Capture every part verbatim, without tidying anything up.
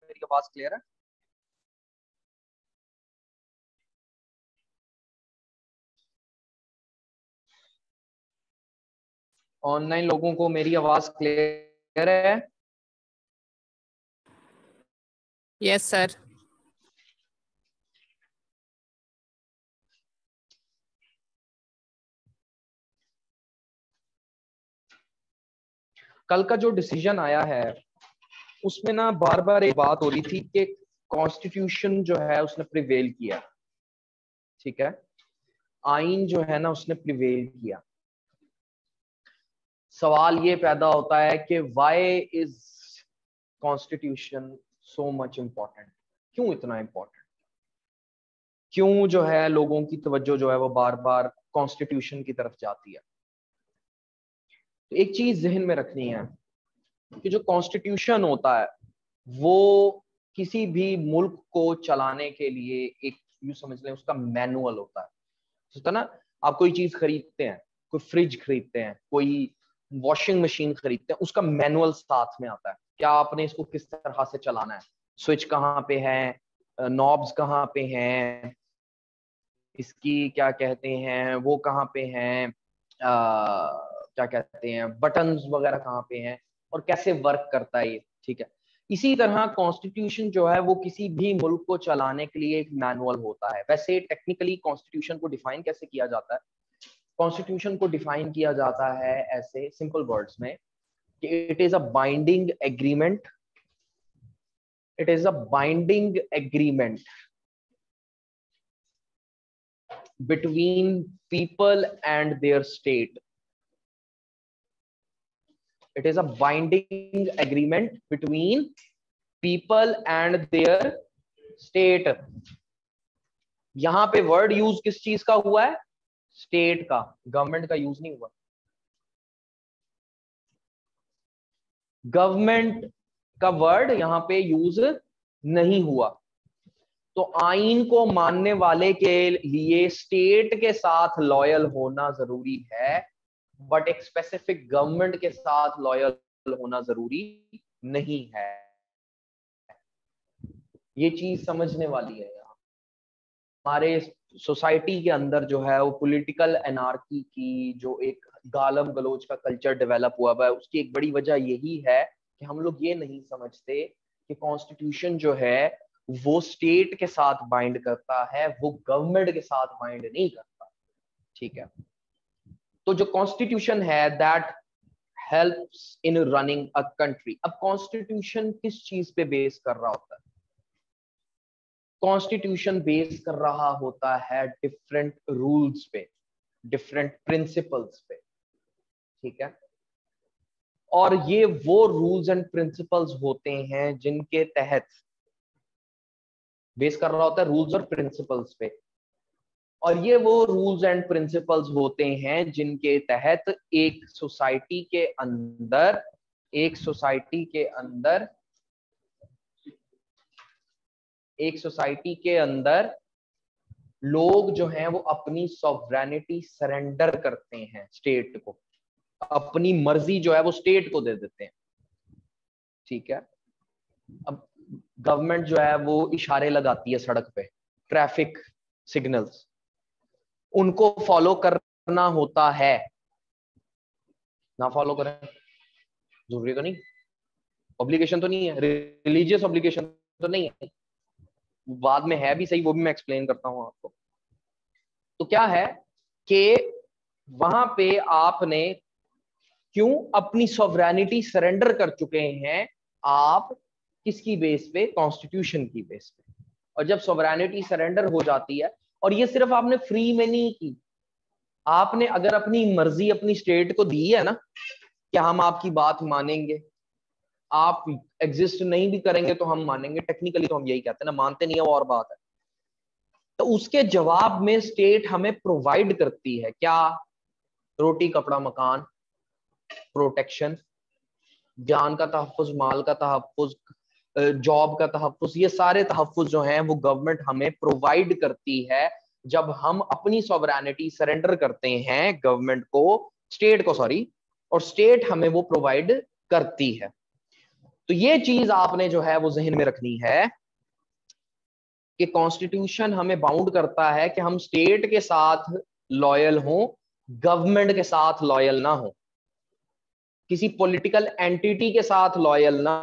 मेरी आवाज क्लियर है? ऑनलाइन लोगों को मेरी आवाज क्लियर है? Yes sir. कल का जो डिसीजन आया है उसमें ना बार बार एक बात हो रही थी कि कॉन्स्टिट्यूशन जो है उसने प्रिवेल किया, ठीक है, आइन जो है ना उसने प्रिवेल किया। सवाल ये पैदा होता है कि why is constitution so much important, क्यों इतना इम्पोर्टेंट, क्यों जो है लोगों की तवज्जो जो है वो बार बार कॉन्स्टिट्यूशन की तरफ जाती है। तो एक चीज जहन में रखनी है कि जो कॉन्स्टिट्यूशन होता है वो किसी भी मुल्क को चलाने के लिए एक, यूं समझ लें, उसका मैनुअल होता है। होता ना, आप कोई चीज खरीदते हैं, कोई फ्रिज खरीदते हैं, कोई वॉशिंग मशीन खरीदते हैं, उसका मैनुअल साथ में आता है, क्या आपने इसको किस तरह से चलाना है, स्विच कहाँ पे है, नॉब्स कहाँ पे हैं, इसकी क्या कहते हैं वो कहाँ पे हैं, क्या कहते हैं बटन्स वगैरह कहाँ पे हैं और कैसे वर्क करता है ये, ठीक है। इसी तरह कॉन्स्टिट्यूशन जो है वो किसी भी मुल्क को चलाने के लिए एक मैनुअल होता है। वैसे टेक्निकली कॉन्स्टिट्यूशन को डिफाइन कैसे किया जाता है? कॉन्स्टिट्यूशन को डिफाइन किया जाता है ऐसे सिंपल वर्ड्स में कि it is a binding agreement, it is a binding agreement between people and their state. It is a binding agreement between people and their state. यहां पे वर्ड यूज किस चीज का हुआ है? स्टेट का, गवर्नमेंट का यूज नहीं हुआ। गवर्नमेंट का वर्ड यहां पे यूज नहीं हुआ। तो आइन को मानने वाले के लिए स्टेट के साथ लॉयल होना जरूरी है, बट एक स्पेसिफिक गवर्नमेंट के साथ लॉयल होना जरूरी नहीं है। ये चीज समझने वाली है। यहाँ हमारे सोसाइटी के अंदर जो है वो पॉलिटिकल एनार्की की जो एक गालम गलोच का कल्चर डेवलप हुआ है, उसकी एक बड़ी वजह यही है कि हम लोग ये नहीं समझते कि कॉन्स्टिट्यूशन जो है वो स्टेट के साथ बाइंड करता है, वो गवर्नमेंट के साथ बाइंड नहीं करता, ठीक है। तो जो कॉन्स्टिट्यूशन है that helps in running a country. अब कॉन्स्टिट्यूशन किस चीज पे बेस कर रहा होता है? कॉन्स्टिट्यूशन बेस कर रहा होता है डिफरेंट रूल्स पे, डिफरेंट प्रिंसिपल्स पे, ठीक है। और ये वो रूल्स एंड प्रिंसिपल्स होते हैं जिनके तहत बेस कर रहा होता है, रूल्स और प्रिंसिपल्स पे। और ये वो रूल्स एंड प्रिंसिपल्स होते हैं जिनके तहत एक सोसाइटी के अंदर एक सोसाइटी के अंदर एक सोसाइटी के अंदर लोग जो हैं वो अपनी सॉवरेनिटी सरेंडर करते हैं स्टेट को, अपनी मर्जी जो है वो स्टेट को दे देते हैं, ठीक है। अब गवर्नमेंट जो है वो इशारे लगाती है सड़क पे, ट्रैफिक सिग्नल्स, उनको फॉलो करना होता है। ना फॉलो करें जरूरी तो नहीं, ऑब्लिगेशन तो नहीं है, रिलीजियस ऑब्लिगेशन तो नहीं है, बाद में है भी सही, वो भी मैं एक्सप्लेन करता हूं आपको। तो क्या है कि वहां पे आपने क्यों अपनी सॉवरेनिटी सरेंडर कर चुके हैं आप, किसकी बेस पे? कॉन्स्टिट्यूशन की बेस पे। और जब सॉवरेनिटी सरेंडर हो जाती है, और ये सिर्फ आपने फ्री में नहीं की, आपने अगर अपनी मर्जी अपनी स्टेट को दी है ना कि हम आपकी बात मानेंगे, आप एग्जिस्ट नहीं भी करेंगे तो हम मानेंगे, टेक्निकली तो हम यही कहते हैं ना, मानते नहीं है वो और बात है। तो उसके जवाब में स्टेट हमें प्रोवाइड करती है क्या? रोटी कपड़ा मकान, प्रोटेक्शन, जान का तहफ्फुज, माल का तहफ्फुज, जॉब का तहफ्फुज, ये सारे तहफ्फुज जो हैं वो गवर्नमेंट हमें प्रोवाइड करती है जब हम अपनी सॉवरेनिटी सरेंडर करते हैं गवर्नमेंट को, स्टेट को सॉरी, और स्टेट हमें वो प्रोवाइड करती है। तो ये चीज आपने जो है वो जहन में रखनी है कि कॉन्स्टिट्यूशन हमें बाउंड करता है कि हम स्टेट के साथ लॉयल हों, गवर्नमेंट के साथ लॉयल ना हो, किसी पॉलिटिकल एंटिटी के साथ लॉयल ना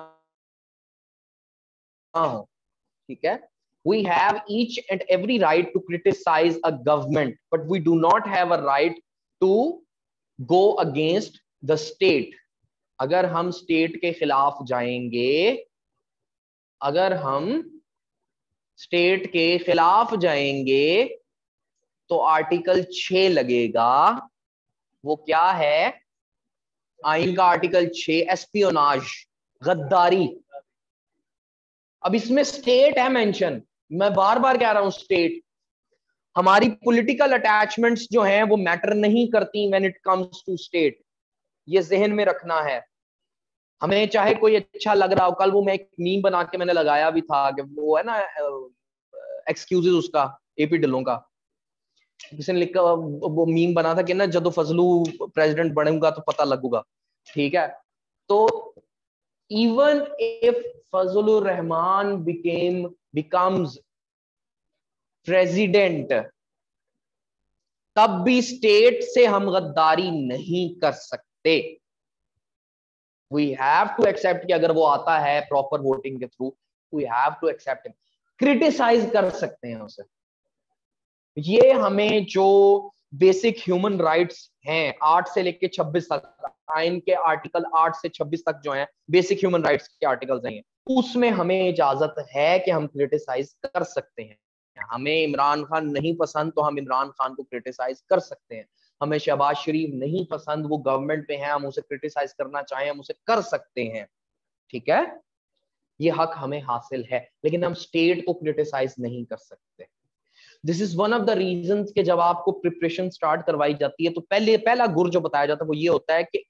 हो। ठीक है, we have each and every right to criticize a government, but we do not have a right to go against the state. अगर हम स्टेट के खिलाफ जाएंगे, अगर हम स्टेट के खिलाफ जाएंगे तो आर्टिकल छह लगेगा। वो क्या है? आइन का आर्टिकल छह, एस्पियोनाज, गद्दारी। अब इसमें स्टेट है मेंशन, मैं बार बार कह रहा हूं स्टेट। हमारी पॉलिटिकल अटैचमेंट्स जो हैं वो मैटर नहीं करती when it comes to state, ये जहन में रखना है। हमें चाहे कोई अच्छा लग रहा हो, कल वो मैं एक मीम बना के मैंने लगाया भी था कि वो है ना एक्सक्यूजेस उसका, एपी ढिल्लों का, किसी ने लिखा वो मीम बना था कि ना जदों फजलू प्रेसिडेंट बनूंगा तो पता लगूगा। ठीक है, तो even if Fazlur Rahman became becomes president, तब भी स्टेट से हम गद्दारी नहीं कर सकते। We have to accept कि अगर वो आता है प्रॉपर वोटिंग के through, we have to accept him, criticise कर सकते हैं उसे। ये हमें जो बेसिक ह्यूमन राइट्स हैं आठ से लेके छब्बीस तक, आइन के आर्टिकल आठ से छब्बीस तक जो हैं बेसिक ह्यूमन राइट्स के आर्टिकल्स हैं, उसमें हमें इजाजत है कि हम क्रिटिसाइज कर सकते हैं। हमें इमरान खान नहीं पसंद तो हम इमरान खान को क्रिटिसाइज कर सकते हैं। हमें शहबाज शरीफ नहीं पसंद, वो गवर्नमेंट पे हैं, हम उसे क्रिटिसाइज करना चाहें हम उसे कर सकते हैं। ठीक है, ये हक हमें हासिल है, लेकिन हम स्टेट को क्रिटिसाइज नहीं कर सकते। This is one of the reasons कि जब आपको प्रिपरेशन स्टार्ट करवाई जाती है तो पहले पहला गुर जो बताया जाता है वो ये होता है कि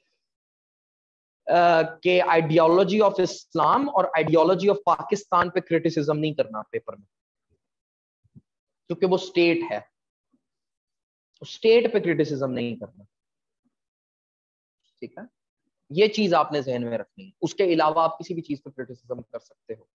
के आइडियोलॉजी ऑफ इस्लाम और आइडियोलॉजी ऑफ पाकिस्तान पे क्रिटिसिज्म नहीं करना पेपर में, क्योंकि वो स्टेट है, स्टेट पे क्रिटिसिज्म नहीं करना। ठीक है, ये चीज आपने जहन में रखनी है। उसके अलावा आप किसी भी चीज पे क्रिटिसिज्म कर सकते हो।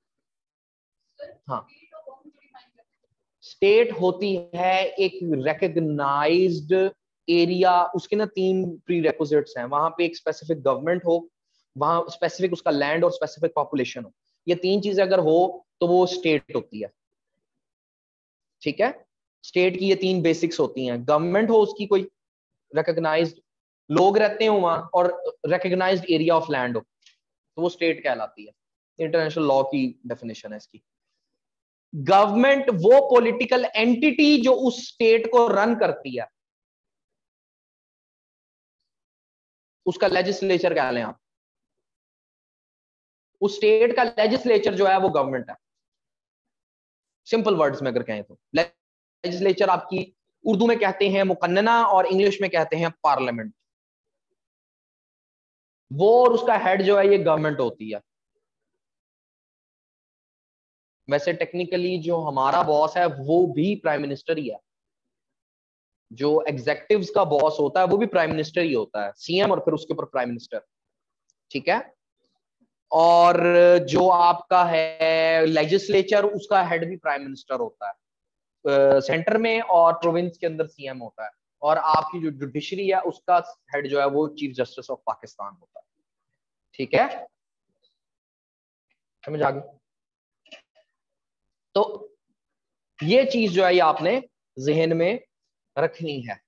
हाँ, स्टेट होती है एक रिकग्नाइज्ड एरिया, उसके ना तीन प्री रेक्विजिट्स हैं। वहां पे एक स्पेसिफिक गवर्नमेंट हो, वहां स्पेसिफिक उसका लैंड और स्पेसिफिक पॉपुलेशन हो। ये तीन चीजें अगर हो तो वो स्टेट होती है। ठीक है, स्टेट की ये तीन बेसिक्स होती हैं। गवर्नमेंट हो, उसकी कोई रिकग्नाइज्ड लोग रहते हो वहां, और रिकग्नाइज्ड एरिया ऑफ लैंड हो, तो वो स्टेट कहलाती है। इंटरनेशनल लॉ की डेफिनेशन है इसकी। गवर्नमेंट वो पॉलिटिकल एंटिटी जो उस स्टेट को रन करती है, उसका लेजिस्लेचर कह लें आप। उस स्टेट का लेजिस्लेचर जो है वो गवर्नमेंट है, सिंपल वर्ड्स में अगर कहें तो। लेजिस्लेचर आपकी उर्दू में कहते हैं मुकन्नना और इंग्लिश में कहते हैं पार्लियामेंट। वो और उसका हेड जो है ये गवर्नमेंट होती है। वैसे टेक्निकली जो हमारा बॉस है वो भी प्राइम मिनिस्टर ही है। जो एग्जेक्टिव्स का बॉस होता है वो भी प्राइम मिनिस्टर ही होता है, सीएम और फिर उसके ऊपर प्राइम मिनिस्टर। ठीक है, और जो आपका है लेजिस्लेचर, उसका हेड भी प्राइम मिनिस्टर होता है सेंटर में, और प्रोविंस के अंदर सीएम होता है। और आपकी जो जुडिशरी है उसका हेड जो है वो चीफ जस्टिस ऑफ पाकिस्तान होता है। ठीक है, समझ आ गई? तो ये चीज जो है ये आपने जहन में रखनी है।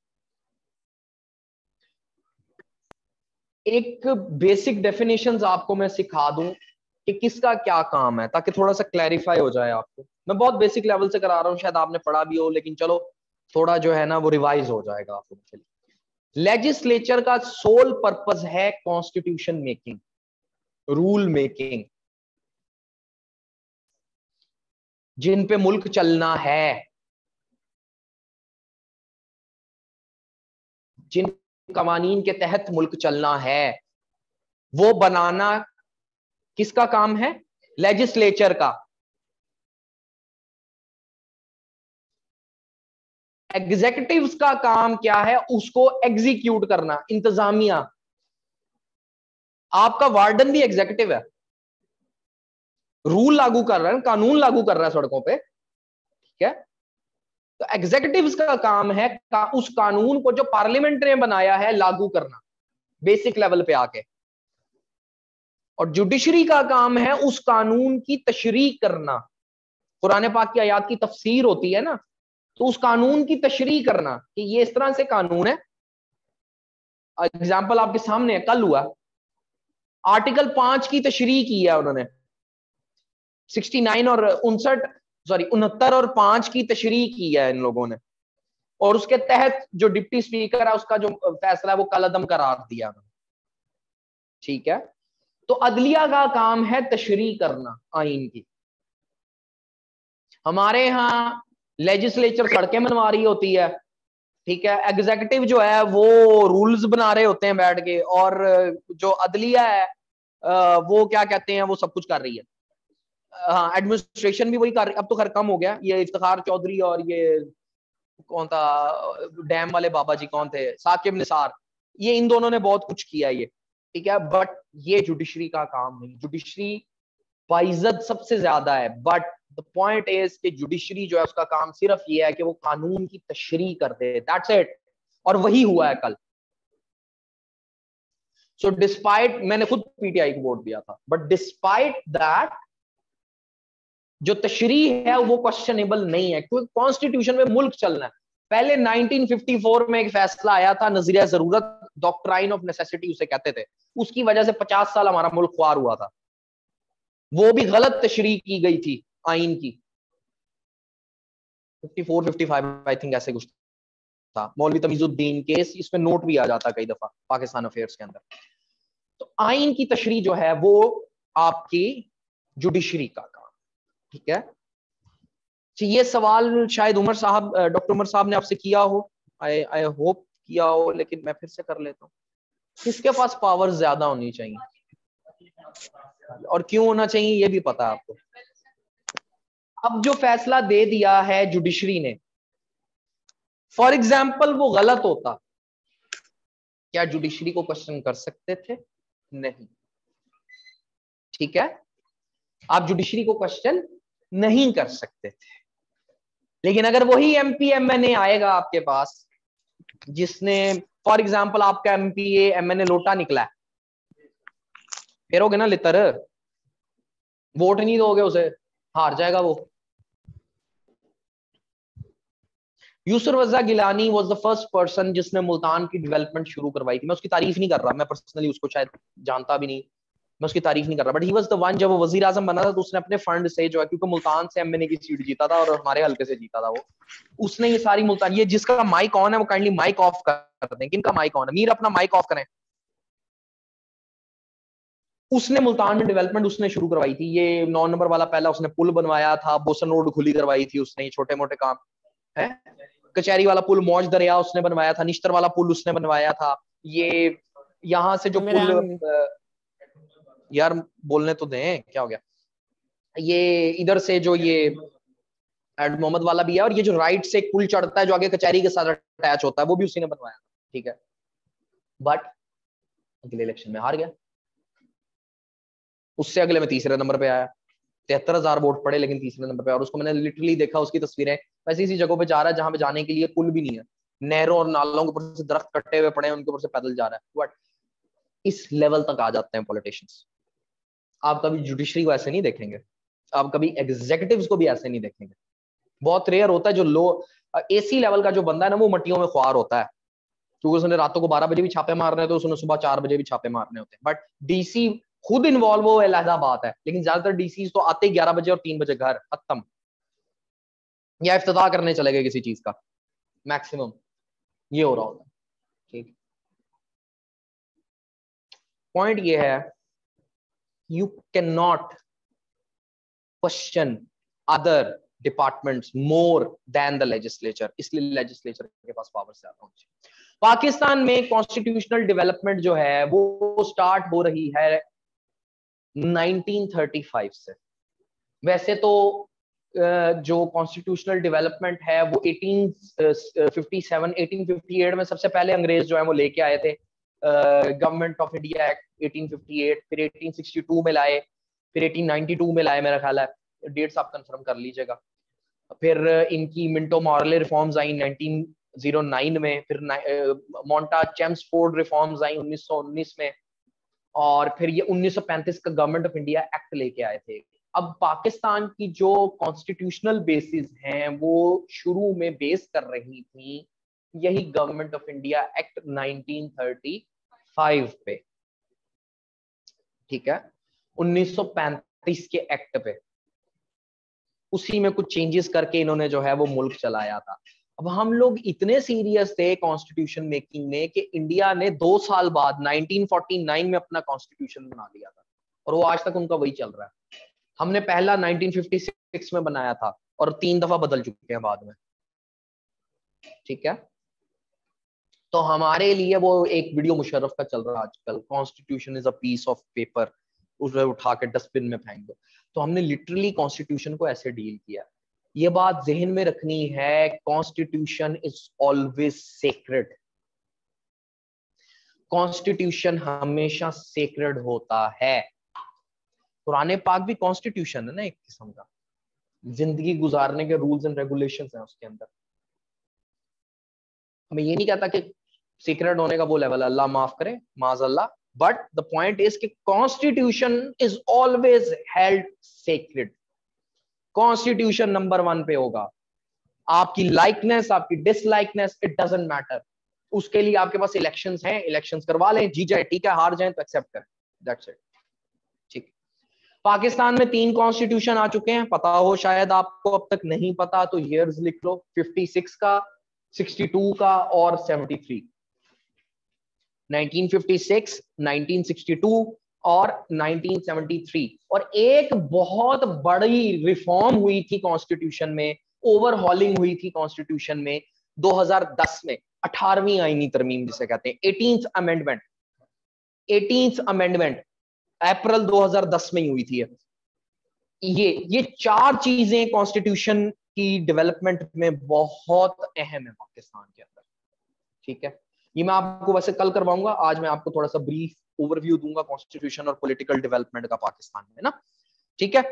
एक बेसिक डेफिनेशंस आपको मैं सिखा दूं कि किसका क्या काम है, ताकि थोड़ा सा क्लैरिफाई हो जाए आपको। मैं बहुत बेसिक लेवल से करा रहा हूं, शायद आपने पढ़ा भी हो, लेकिन चलो थोड़ा जो है ना वो रिवाइज हो जाएगा आपको। लेजिस्लेचर का सोल पर्पस है कॉन्स्टिट्यूशन मेकिंग, रूल मेकिंग। जिन पे मुल्क चलना है, जिन कवानीन के तहत मुल्क चलना है, वो बनाना किसका काम है? लेजिस्लेचर का। एग्जीक्यूटिव्स का काम क्या है? उसको एग्जीक्यूट करना, इंतजामिया। आपका वार्डन भी एग्जीक्यूटिव है, रूल लागू कर रहा है, कानून लागू कर रहा है सड़कों पे, ठीक है। तो एग्जीक्यूटिव्स का काम है का, उस कानून को जो पार्लियामेंट ने बनाया है लागू करना बेसिक लेवल पे आके, और जुडिशरी का काम है उस कानून की तशरीह करना। कुरान पाक की आयत की तफसीर होती है ना, तो उस कानून की तशरीह करना कि ये इस तरह से कानून है। एग्जाम्पल आपके सामने है, कल हुआ आर्टिकल पांच की तशरीह की है उन्होंने, सिक्सटी नाइन और उनसठ सॉरी उनहत्तर और पांच की तशरीह की है इन लोगों ने, और उसके तहत जो डिप्टी स्पीकर है उसका जो फैसला है वो कलअदम करार दिया, ठीक है। तो अदलिया का काम है तशरीह करना आइन की। हमारे यहाँ लेजिस्लेचर सड़कें बनवा रही होती है, ठीक है, एग्जीक्यूटिव जो है वो रूल्स बना रहे होते हैं बैठ के, और जो अदलिया है वो क्या कहते हैं, वो सब कुछ कर रही है। हाँ, एडमिनिस्ट्रेशन भी वही कर रही। अब तो खैर कम हो गया, ये इफ्तिखार चौधरी और ये कौन था डैम वाले बाबा जी कौन थे, साकिब निसार, ये इन दोनों ने बहुत कुछ किया ये, ठीक है। बट ये जुडिशरी का काम नहीं, जुडिशरी बाइज्जत सबसे ज्यादा है, बट द पॉइंट इज कि जुडिशरी जो है उसका काम सिर्फ ये है कि वो कानून की तशरीह कर दे, दैट्स इट। और वही हुआ है कल। सो डिस्पाइट, मैंने खुद पीटीआई को वोट दिया था, बट डिस्पाइट दैट जो तशरीह है वो क्वेश्चनेबल नहीं है, क्योंकि कॉन्स्टिट्यूशन में मुल्क चलना है। पहले नाइनटीन फिफ्टी फोर में एक फैसला आया था, नजरिया जरूरत, डॉक्ट्राइन ऑफ नेसेसिटी उसे कहते थे, उसकी वजह से पचास साल हमारा मुल्क ख्वार हुआ था। वो भी गलत तशरीह की गई थी आइन की, fifty four fifty five I think ऐसे कुछ था, मौलवी तमीजुद्दीन केस, इसमें नोट भी आ जाता कई दफा पाकिस्तान अफेयर्स के अंदर। तो आइन की तशरीह जो है वो आपकी जुडिशरी का काम, ठीक है। ये सवाल शायद उमर साहब, डॉक्टर उमर साहब ने आपसे किया हो, आई आई होप किया हो, लेकिन मैं फिर से कर लेता हूँ। किसके पास पावर ज्यादा होनी चाहिए और क्यों होना चाहिए ये भी पता है आपको। अब जो फैसला दे दिया है जुडिशरी ने, फॉर एग्जाम्पल वो गलत होता, क्या जुडिशरी को क्वेश्चन कर सकते थे? नहीं, ठीक है, आप जुडिशरी को क्वेश्चन नहीं कर सकते थे। लेकिन अगर वही एमपी एमएनए आएगा आपके पास, जिसने फॉर एग्जाम्पल आपका एमपी एमएनए लोटा निकला है, फेरोगे ना लितर, वोट नहीं दोगे उसे, हार जाएगा वो। Yusuf Raza Gilani was the first person जिसने मुल्तान की डेवलपमेंट शुरू करवाई थी। मैं उसकी तारीफ नहीं कर रहा, मैं पर्सनली उसको शायद जानता भी नहीं, मैं उसकी तारीफ नहीं कर रहा, but he was the one. जब वो वजीर आजम बना था तो उसने अपने फंड से जो है, क्योंकि मुल्तान से एमएनए की सीट जीता था और हमारे हल्के से जीता था वो, उसने ये सारी मुल्तान, ये जिसका माइक ऑन है वो काइंडली माइक ऑफ कर दें। किनका माइक ऑन है? मीर अपना माइक ऑफ करें। उसने मुल्तान में डेवलपमेंट उसने शुरू करवाई थी। ये नौ नंबर वाला पहला उसने पुल बनवाया था, बोसन रोड खुली करवाई थी उसने, छोटे मोटे काम है। कचहरी वाला पुल मौज दरिया उसने बनवाया था, निश्तर वाला पुल उसने बनवाया था। ये यहाँ से जो पुल, यार बोलने तो दें, क्या हो गया, ये इधर से जो ये एड मोहम्मद वाला भी है, और ये जो राइट से पुल चढ़ता है जो आगे कचहरी के साथ अटैच होता है, वो भी उसी ने बनवाया, ठीक है। बट अगले इलेक्शन में हार गया, उससे अगले में तीसरे नंबर पे आया, तिहत्तर हजार वोट पड़े लेकिन तीसरे नंबर पे। और उसको मैंने लिटरली देखा, उसकी तस्वीरें, वैसी इसी जगहों पे जा रहा है जहां पे जाने के लिए पुल भी नहीं है, नहरों और नालों के ऊपर से दरख्त कटे हुए पड़े हैं, उनके ऊपर से पैदल जा रहा है। बट इस लेवल तक आ जाते हैं पॉलिटिशियंस। आप कभी जुडिशरी को ऐसे नहीं देखेंगे, आप कभी एग्जीक्यूटिव्स को भी ऐसे नहीं देखेंगे। बहुत रेयर होता है जो लो एसी लेवल का जो बंदा है ना, वो मट्टियों में ख्वार होता है, क्योंकि उसने रातों को बारह बजे भी छापे मारने होते हैं, उसने सुबह चार बजे भी छापे मारने होते हैं। बट डीसी खुद इन्वॉल्व हो, अलहदा बात है, लेकिन ज्यादातर डीसी तो आते ग्यारह बजे और तीन बजे घर खत्म, या इफ्तिताह करने चले गए किसी चीज का, मैक्सिमम ये हो रहा होता है, ठीक। पॉइंट ये है, you can not question other departments more than the legislature, इसलिए लेजिस्लेचर के पास पावर ज्यादा होनी चाहिए। पाकिस्तान में कॉन्स्टिट्यूशनल डेवलपमेंट जो है वो स्टार्ट हो रही है नाइनटीन थर्टी फाइव से। वैसे तो जो कॉन्स्टिट्यूशनल डेवलपमेंट है वो eighteen fifty seven eighteen fifty eight में सबसे पहले अंग्रेज जो है वो लेके आए थे, government of India act eighteen fifty eight, फिर एटीन सिक्सटी टू में लाए, फिर एटीन नाइंटी टू में लाए, मेरा ख्याल है, डेट्स आप कंफर्म कर लीजिएगा। फिर इनकी मिंटो मॉर्ले रिफॉर्म्स आई नाइंटीन ओ नाइन में, फिर मोंटा चेम्सफोर्ड रिफॉर्म्स आई उन्नीस सौ उन्नीस में, और फिर ये उन्नीस सौ पैंतीस का गवर्नमेंट ऑफ इंडिया एक्ट लेके आए थे। अब पाकिस्तान की जो कॉन्स्टिट्यूशनल बेसिस हैं वो शुरू में बेस कर रही थी यही government of India act nineteen thirty five पे, ठीक है, उन्नीस सौ पैंतीस के एक्ट पे। उसी में कुछ चेंजेस करके इन्होंने जो है वो मुल्क चलाया था। अब हम लोग इतने सीरियस थे कॉन्स्टिट्यूशन मेकिंग में कि इंडिया ने दो साल बाद नाइंटीन फोर्टी नाइन में अपना कॉन्स्टिट्यूशन बना लिया था, और वो आज तक उनका वही चल रहा है। हमने पहला नाइंटीन फिफ्टी सिक्स में बनाया था और तीन दफा बदल चुके हैं बाद में, ठीक है। तो हमारे लिए वो एक वीडियो मुशर्रफ का चल रहा है आजकल, constitution is a piece of paper, उसे उठा के डस्टबिन में फेंक दो। तो हमने लिटरली कॉन्स्टिट्यूशन को ऐसे डील किया। ये बात जहन में रखनी है, constitution is always sacred. Constitution हमेशा सेक्रेड होता है। कुरान पाक भी कॉन्स्टिट्यूशन है ना एक किस्म का, जिंदगी गुजारने के रूल्स एंड रेगुलेशंस हैं उसके अंदर। हमें ये नहीं कहता कि सीक्रेट होने का वो लेवल, अल्लाह माफ करे माज़अल्लाह, बट द पॉइंट इज कि constitution is always held sacred. Constitution number one पे होगा। आपकी लाइकनेस, आपकी डिसलाइकनेस, इट डजंट मैटर। उसके लिए आपके पास इलेक्शंस हैं, इलेक्शंस करवा लें, जी जाए ठीक है, हार जाए तो एक्सेप्ट करें, दैट्स इट, ठीक। पाकिस्तान में तीन कॉन्स्टिट्यूशन आ चुके हैं, पता हो शायद आपको, अब तक नहीं पता तो ईयर्स लिख लो, फिफ्टी सिक्स का, सिक्सटी टू का और seventy three. Nineteen fifty six, nineteen sixty two और नाइंटीन सेवेंटी थ्री। और एक बहुत बड़ी रिफॉर्म हुई थी कॉन्स्टिट्यूशन में, ओवरहॉलिंग हुई थी कॉन्स्टिट्यूशन में दो हज़ार दस में, अठारहवीं आईनी तरमीम जिसे कहते हैं, एटीन्थ अमेंडमेंट। एटीन्थ अमेंडमेंट अप्रैल दो हज़ार दस में ही हुई थी। ये ये चार चीजें कॉन्स्टिट्यूशन की डेवलपमेंट में बहुत अहम है पाकिस्तान के अंदर, ठीक है। ये मैं आपको वैसे कल करवाऊंगा, आज मैं आपको थोड़ा सा ब्रीफ ओवरव्यू दूंगा कॉन्स्टिट्यूशन और पॉलिटिकल डेवलपमेंट का पाकिस्तान में ना, ठीक है।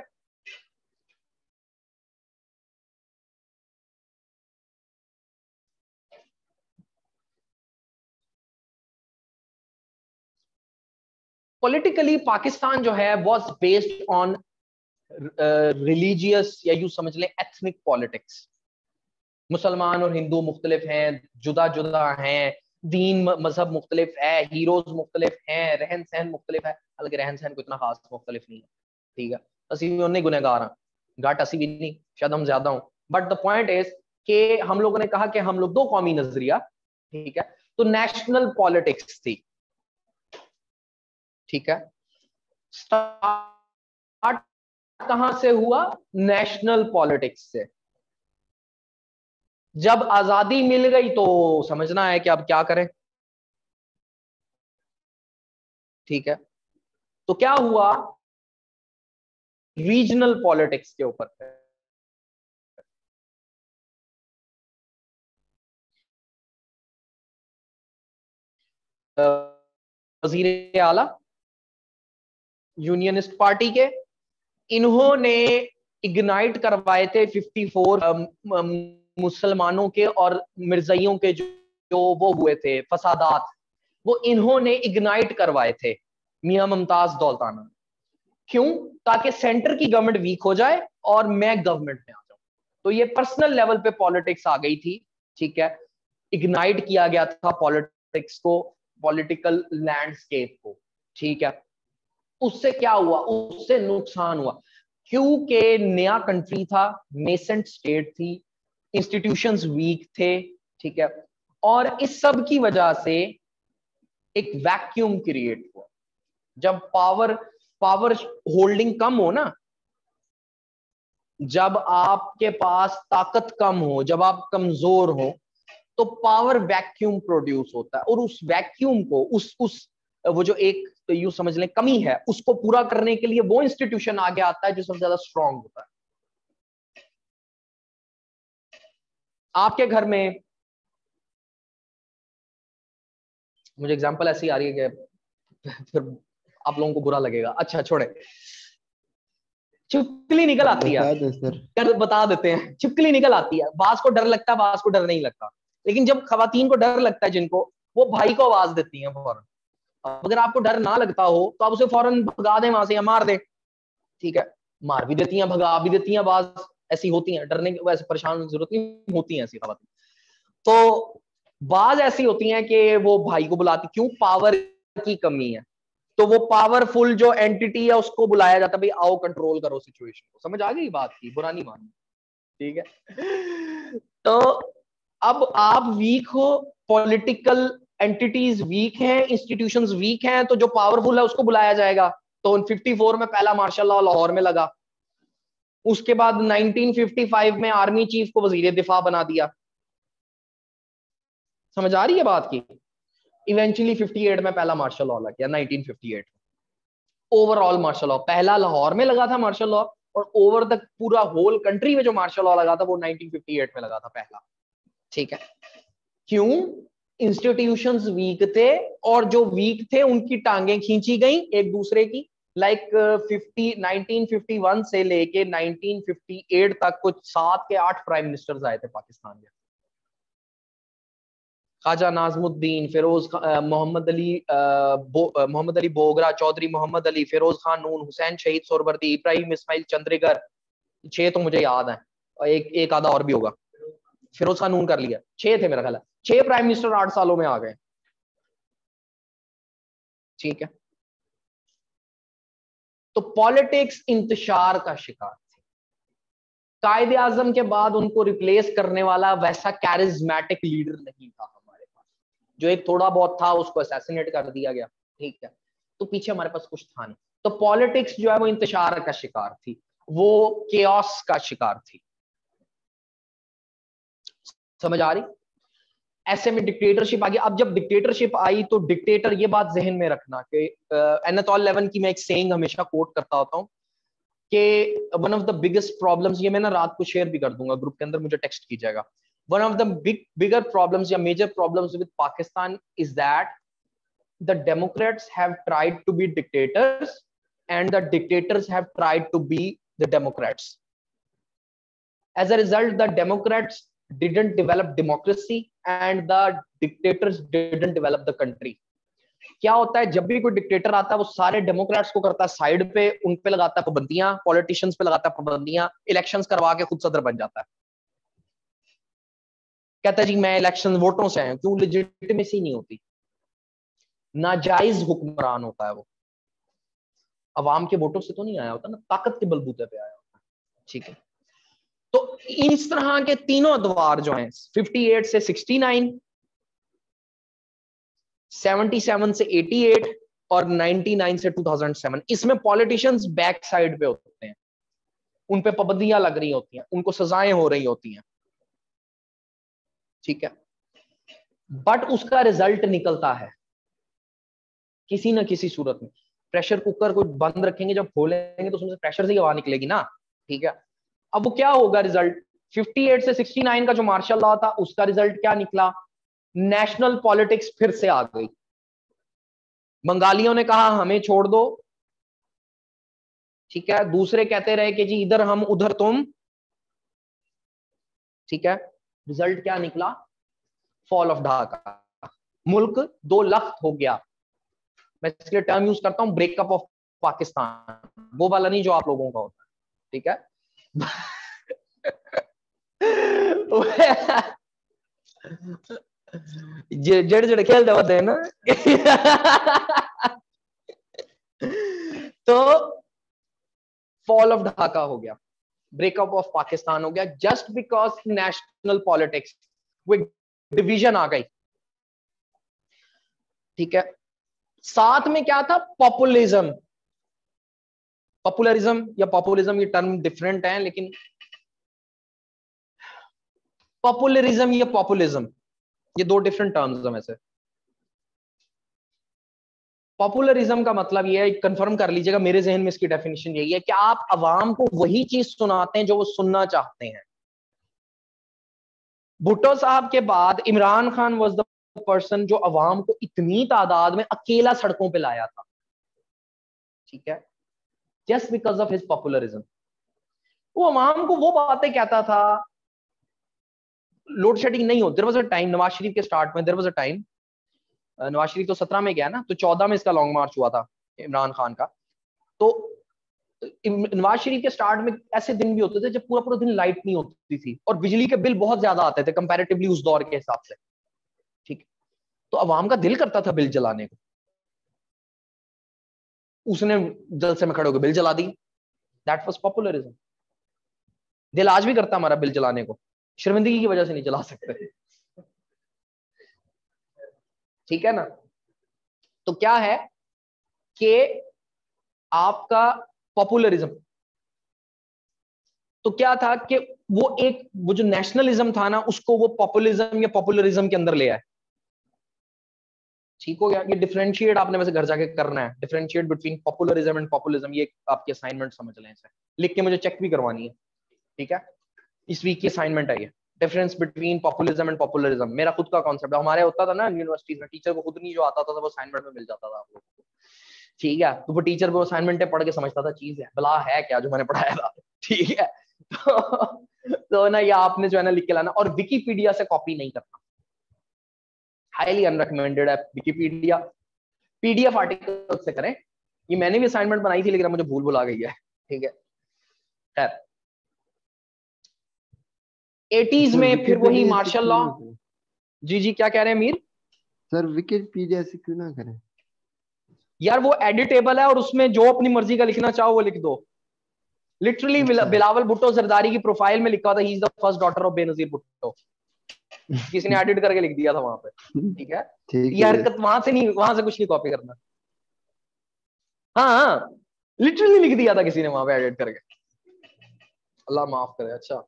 पॉलिटिकली पाकिस्तान जो है वाज बेस्ड ऑन रिलीजियस या यूं समझ लें एथनिक पॉलिटिक्स। मुसलमान और हिंदू मुख्तलिफ हैं, जुदा जुदा हैं, दीन मजहब मुख्तलिफ है, हीरोज मुख्तलिफ हैं, रहन सहन मुख्तलिफ है, हालांकि रहन सहन को इतना खास मुख्तलिफ नहीं है, ठीक है। असी भी उन्हें गुनहगार हैं, घाट असी भी नहीं, शायद हम ज्यादा हूं, बट द पॉइंट इज कि हम लोगों ने कहा कि हम लोग दो कौमी नजरिया, ठीक है, तो नेशनल पॉलिटिक्स थी, ठीक है। स्टार्ट कहां से हुआ? नेशनल पॉलिटिक्स से। जब आजादी मिल गई तो समझना है कि अब क्या करें, ठीक है। तो क्या हुआ, रीजनल पॉलिटिक्स के ऊपर वजीर आला यूनियनिस्ट पार्टी के, इन्होंने इग्नाइट करवाए थे चौवन मुसलमानों के और मिर्जाइयों के जो, जो वो हुए थे फसादात, वो इन्होंने इग्नाइट करवाए थे मियां मुमताज दौलताना। क्यों? ताकि सेंटर की गवर्नमेंट वीक हो जाए और मैं गवर्नमेंट में आ जाऊं। तो ये पर्सनल लेवल पे पॉलिटिक्स आ गई थी, ठीक है। इग्नाइट किया गया था पॉलिटिक्स को, पॉलिटिकल लैंडस्केप को, ठीक है। उससे क्या हुआ? उससे नुकसान हुआ, क्योंकि नया कंट्री था, नेसेंट स्टेट थी, इंस्टीट्यूशंस वीक थे, ठीक है। और इस सब की वजह से एक वैक्यूम क्रिएट हुआ। जब पावर पावर होल्डिंग कम हो ना, जब आपके पास ताकत कम हो, जब आप कमजोर हो, तो पावर वैक्यूम प्रोड्यूस होता है। और उस वैक्यूम को, उस उस वो जो एक तो यूं समझ लें कमी है, उसको पूरा करने के लिए वो इंस्टीट्यूशन आगे आता है जो सबसे ज्यादा स्ट्रांग होता है। आपके घर में, मुझे एग्जांपल ऐसी आ रही है कि फिर आप लोगों को बुरा लगेगा, अच्छा छोड़े। छिपकली निकल आती है, कर बता देते हैं, छिपकली निकल आती है, बाज को डर लगता है, बाज को डर नहीं लगता, लेकिन जब खवातीन को डर लगता है जिनको, वो भाई को आवाज देती हैं फौरन। अगर आपको डर ना लगता हो तो आप उसे फौरन भगा दें वहां से या मार दे, ठीक है, मार भी देती हैं, भगा भी देती हैं, बाज ऐसी होती हैं, डरने की वैसे परेशान की जरूरत नहीं होती है ऐसी खवातीन। तो बाज ऐसी होती हैं कि वो भाई को बुलाती, क्यों, पावर की कमी है, तो वो पावरफुल जो एंटिटी है उसको बुलाया जाता है, भाई आओ कंट्रोल करो सिचुएशन को। समझ आ गई बात की, बुरा नहीं मानना, ठीक है। तो अब आप वीक हो, पॉलिटिकल एंटिटीज वीक हैं, इंस्टीट्यूशंस वीक हैं, तो जो पावरफुल है उसको बुलाया जाएगा। तो चौवन में पहला मार्शल लॉ लाहौर में लगा, उसके बाद नाइनटीन फिफ्टी फाइव में आर्मी चीफ को वजीर दिफा बना दिया। समझ आ रही है बात की। इवेंचुअली अट्ठावन में पहला मार्शल लॉ लग गया, nineteen fifty eight overall martial law. पहला लाहौर में लगा था मार्शल लॉ, और ओवर द पूरा होल कंट्री में जो मार्शल लॉ लगा था वो नाइनटीन फिफ्टी एट में लगा था पहला, ठीक है। क्यों, इंस्टीट्यूशंस वीक थे, और जो वीक थे उनकी टांगें खींची गई एक दूसरे की। Like fifty nineteen fifty one से लेके नाइनटीन फिफ्टी एट तक कुछ सात के आठ प्राइम मिनिस्टर्स आए थे पाकिस्तान के। ख्वाजा नाजमुद्दीन, फिरोज मोहम्मद अली मोहम्मद अली बोगरा, चौधरी मोहम्मद अली, फिरोज खान नून, हुसैन शहीद सोरवर्दी, इब्राहिम इस्माइल चंद्रीगर, छह तो मुझे याद है, और एक एक आधा और भी होगा, फिरोज खान नून कर लिया, छह थे मेरा ख्याल है, छह प्राइम मिनिस्टर आठ सालों में आ गए, ठीक है। तो पॉलिटिक्स इंतशार का शिकार थी। कायदे आजम के बाद उनको रिप्लेस करने वाला वैसा कैरिज्मेटिक लीडर नहीं था हमारे पास, जो एक थोड़ा बहुत था उसको असैसिनेट कर दिया गया, ठीक है। तो पीछे हमारे पास कुछ था नहीं, तो पॉलिटिक्स जो है वो इंतशार का शिकार थी, वो केओस का शिकार थी। समझ आ रही। ऐसे में डिक्टेटरशिप आ गई। अब जब डिक्टेटरशिप आई तो डिक्टेटर, ये बात जहन में रखना कि एनातोल लेवन की मैं एक सेइंग हमेशा कोट करता होता हूं कि one of the biggest problems, ये मैं ना रात को शेयर भी कर दूंगा ग्रुप के अंदर, मुझे टेक्स्ट कीजिएगा, one of the big bigger problems या major problems with Pakistan is that the democrats have tried to be dictators and the dictators have tried to be the democrats. As a result, the Democrats didn't develop democracy and the dictators didn't develop the country. क्या होता है, जब भी कोई dictator आता है वो सारे डेमोक्रेट्स को करता है साइड पे, उन पे लगाता है पाबंदियां, पॉलिटिशियंस पे लगाता है पाबंदियां, इलेक्शंस करवा के खुद सदर बन जाता है, कहता है जी मैं इलेक्शन वोटों से आया हूं। क्यों, लेजिटिमेसी नहीं होती, नाजायज हुक्मरान होता है वो, अवाम के वोटों से तो नहीं आया होता ना, ताकत के बलबूते पे आया होता है, ठीक है। तो इस तरह के तीनों अदवार जो हैं, अट्ठावन से उनहत्तर, सतहत्तर से अठासी और निन्यानवे से दो हज़ार सात, इसमें पॉलिटिशियंस बैक साइड पे होते हैं, उन पे पाबंदियां लग रही होती हैं, उनको सजाएं हो रही होती हैं, ठीक है। बट उसका रिजल्ट निकलता है किसी ना किसी सूरत में। प्रेशर कुकर को बंद रखेंगे, जब खोलेंगे तो उसमें से प्रेशर से ही हवा निकलेगी ना, ठीक है। अब वो क्या होगा रिजल्ट, अट्ठावन से उनहत्तर का जो मार्शल लॉ था उसका रिजल्ट क्या निकला, नेशनल पॉलिटिक्स फिर से आ गई। बंगालियों ने कहा हमें छोड़ दो, ठीक है, दूसरे कहते रहे कि जी इधर हम उधर तुम, ठीक है। रिजल्ट क्या निकला, फॉल ऑफ ढाका, मुल्क दो लख्त हो गया। मैं इसलिए टर्म यूज करता हूं ब्रेकअप ऑफ पाकिस्तान, वो वाला नहीं जो आप लोगों का होता है, ठीक है। जड़ जड़ खेलते होते हैं ना। तो फॉल ऑफ ढाका हो गया, ब्रेकअप ऑफ पाकिस्तान हो गया, just because national politics with division आ गई, ठीक है। साथ में क्या था, पॉपुलिज्म, पॉपुलरिज्म या पॉपुलिज्म, ये टर्म डिफरेंट है, लेकिन पॉपुलरिज्म या पॉपुलिज्म ये दो डिफरेंट टर्म्स हैं वैसे। पॉपुलरिज्म का मतलब ये है, कंफर्म कर लीजिएगा, मेरे जहन में इसकी डेफिनेशन यही है कि आप अवाम को वही चीज सुनाते हैं जो वो सुनना चाहते हैं। भुट्टो साहब के बाद Imran Khan was the person जो अवाम को इतनी तादाद में अकेला सड़कों पे लाया था, ठीक है, just because of his popularism. वो अवाम को वो बातें कहता था, लोड शेडिंग नहीं हो। There was a time, Nawaz Sharif के स्टार्ट में there was a time, Nawaz Sharif तो सत्रह में गया ना, तो चौदह में इसका लॉन्ग मार्च हुआ था इमरान खान का। तो नवाज शरीफ के स्टार्ट में ऐसे दिन भी होते थे जब पूरा पूरा दिन लाइट नहीं होती थी और बिजली के बिल बहुत ज्यादा आते थे कंपैरेटिवली उस दौर के हिसाब से। ठीक, तो अवाम का दिल करता था बिल जलाने को, उसने जलसे में खड़े होकर बिल जला दी। That was populism. दिल आज भी करता हमारा बिल जलाने को, शर्मिंदगी की वजह से नहीं जला सकते। ठीक है ना। तो क्या है कि आपका पॉपुलरिज्म, तो क्या था कि वो एक वो जो नेशनलिज्म था ना, उसको वो पॉपुलिज्म या पॉपुलरिज्म के अंदर ले आए। ठीक हो गया। ये डिफरेंशिएट आपने वैसे घर जाके करना है, differentiate between popularism and populism. ये आपकी असाइनमेंट समझ लें, इसे लिख के मुझे चेक भी करवानी है। ठीक है, इस वीक की असाइनमेंट है ये, difference between populism and popularism. मेरा खुद का कॉन्सेप्ट है, हमारे होता था ना यूनिवर्सिटीज में, टीचर को खुद नहीं जो आता था वो असाइनमेंट में मिल जाता था आप लोगों को। ठीक है, तो वो टीचर वो असाइनमेंट पढ़ के समझता था चीज है भला है क्या जो मैंने पढ़ाया था। ठीक है, तो, तो ना ये आपने जो है ना लिख के लाना, और विकीपीडिया से कॉपी नहीं करना, हाईली अनरिकमेंडेड है विकीपीडिया। पीडीएफ आर्टिकल से करें। ये मैंने भी असाइनमेंट बनाई थी लेकिन मुझे भूल भुला गई है। ठीक है, खैर एटीज में फिर वही मार्शल लॉ। जी जी क्या कह रहे हैं मीर? सर विकिपीडिया से क्यों ना करें? यार वो एडिटेबल है और उसमें जो अपनी मर्जी का लिखना चाहो वो लिख दो। लिटरली बिलावल भुट्टो जरदारी की प्रोफाइल में लिखा था he is the first daughter of Benazir Bhutto. किसी ने एडिट करके लिख दिया था वहां पे। ठीक है, ये हरकत वहां से नहीं, वहां से कुछ नहीं कॉपी करना। हाँ हाँ, लिटरली लिख दिया था किसी ने वहां पे एडिट करके, अल्लाह माफ करे। अच्छा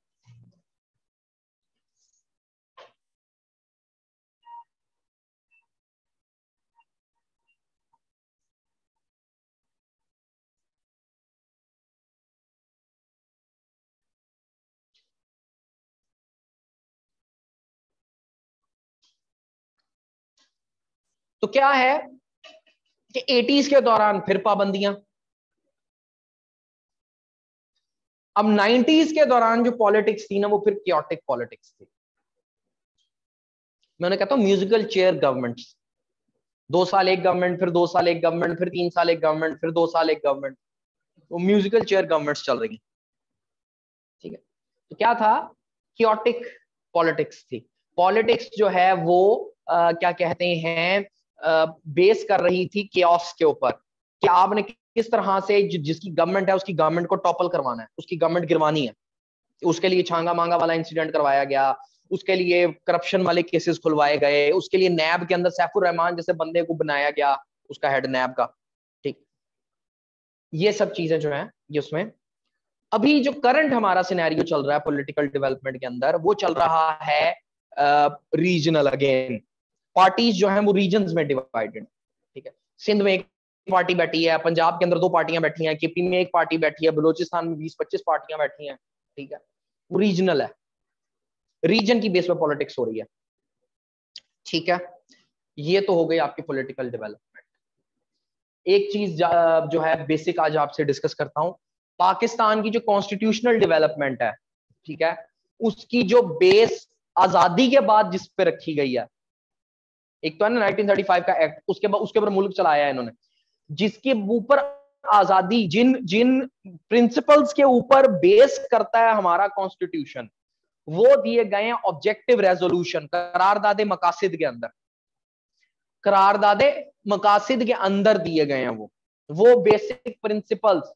तो क्या है कि एटीज के दौरान फिर पाबंदियां, अब नाइंटीज़ के दौरान जो पॉलिटिक्स थी ना वो फिर क्योटिक पॉलिटिक्स थी। मैंने कहता हूं म्यूजिकल चेयर गवर्नमेंट्स, दो साल एक गवर्नमेंट, फिर दो साल एक गवर्नमेंट, फिर तीन साल एक गवर्नमेंट, फिर दो साल एक गवर्नमेंट, वो म्यूजिकल चेयर गवर्नमेंट्स चल रही। ठीक है, तो क्या था, क्योटिक पॉलिटिक्स थी। पॉलिटिक्स जो है वो आ, क्या कहते हैं, आ, बेस कर रही थी केओस के ऊपर कि आपने किस तरह से जिसकी गवर्नमेंट है उसकी गवर्नमेंट को टॉपल करवाना है, उसकी गवर्नमेंट गिरवानी है। उसके लिए छांगा मांगा वाला इंसिडेंट करवाया गया, उसके लिए करप्शन वाले केसेस खुलवाए गए, उसके लिए नैब के अंदर सैफुर रहमान जैसे बंदे को बनाया गया, उसका हेड नैब का। ठीक, ये सब चीजें जो हैं ये उसमें। अभी जो करंट हमारा सिनेरियो चल रहा है पॉलिटिकल डेवलपमेंट के अंदर, वो चल रहा है रीजनल। अगेन पार्टीज जो हैं वो रीजन्स में डिवाइडेड। ठीक है, सिंध में एक पार्टी बैठी है, पंजाब के अंदर दो पार्टियां बैठी हैं, केपी में एक पार्टी बैठी है, बलूचिस्तान में बीस पच्चीस पार्टियां बैठी हैं। ठीक है, वो रीजनल है, रीजन की बेस पे पॉलिटिक्स हो रही है। ठीक है, ये तो हो गई आपकी पॉलिटिकल डेवलपमेंट। एक चीज जो है बेसिक आज आपसे डिस्कस करता हूं, पाकिस्तान की जो कॉन्स्टिट्यूशनल डेवलपमेंट है, ठीक है, उसकी जो बेस आजादी के बाद जिस पे रखी गई है, एक तो है ना नाइनटीन थर्टी फाइव का एक्ट, उसके बाद उसके ऊपर मुल्क चलाया है इन्होंने, जिसके ऊपर आजादी, जिन जिन प्रिंसिपल्स के ऊपर बेस करता है हमारा कॉन्स्टिट्यूशन, वो दिए गए हैं ऑब्जेक्टिव रेजोल्यूशन, करारदादे मकासिद के अंदर, करारदादे मकासिद के अंदर दिए गए हैं वो वो बेसिक प्रिंसिपल्स।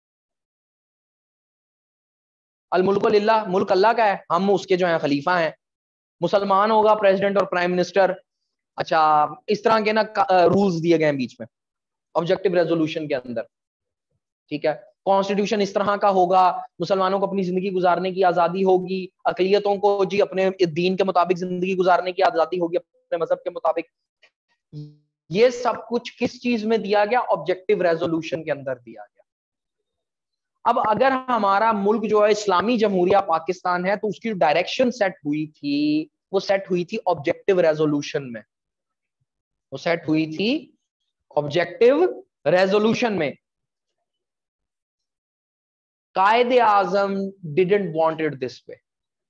अल मुल्क लिल्लाह, मुल्क अल्लाह का है, हम उसके जो है खलीफा हैं, मुसलमान होगा प्रेसिडेंट और प्राइम मिनिस्टर। अच्छा, इस तरह के ना रूल्स दिए गए हैं बीच में ऑब्जेक्टिव रेजोल्यूशन के अंदर। ठीक है, कॉन्स्टिट्यूशन इस तरह का होगा, मुसलमानों को अपनी जिंदगी गुजारने की आजादी होगी, अकलियतों को जी अपने दीन के मुताबिक जिंदगी गुजारने की आजादी होगी, अपने मजहब के मुताबिक। ये सब कुछ किस चीज में दिया गया, ऑब्जेक्टिव रेजोल्यूशन के अंदर दिया गया। अब अगर हमारा मुल्क जो है इस्लामी जमहूरिया पाकिस्तान है, तो उसकी डायरेक्शन सेट हुई थी, वो सेट हुई थी ऑब्जेक्टिव रेजोल्यूशन में, वो सेट हुई थी ऑब्जेक्टिव रेजोल्यूशन में। Quaid-e-Azam didn't want it this way.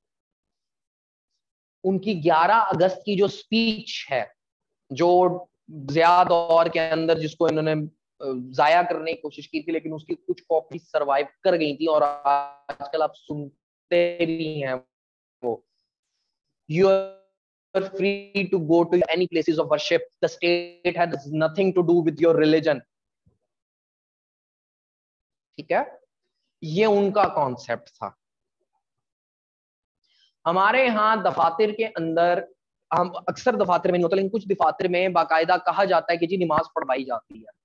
उनकी ग्यारह अगस्त की जो स्पीच है, जो ज़िया दौर के अंदर जिसको इन्होंने जाया करने की कोशिश की थी, लेकिन उसकी कुछ कॉपी सरवाइव कर गई थी और आजकल आप सुनते भी हैं वो, you are free to go to any places of worship, the state has nothing to do with your religion. ठीक है, ये उनका कॉन्सेप्ट था। हमारे यहाँ दफातर के अंदर, हम अक्सर दफातर में नहीं होता लेकिन कुछ दफातर में बाकायदा कहा जाता है कि जी नमाज पढ़वाई जाती है।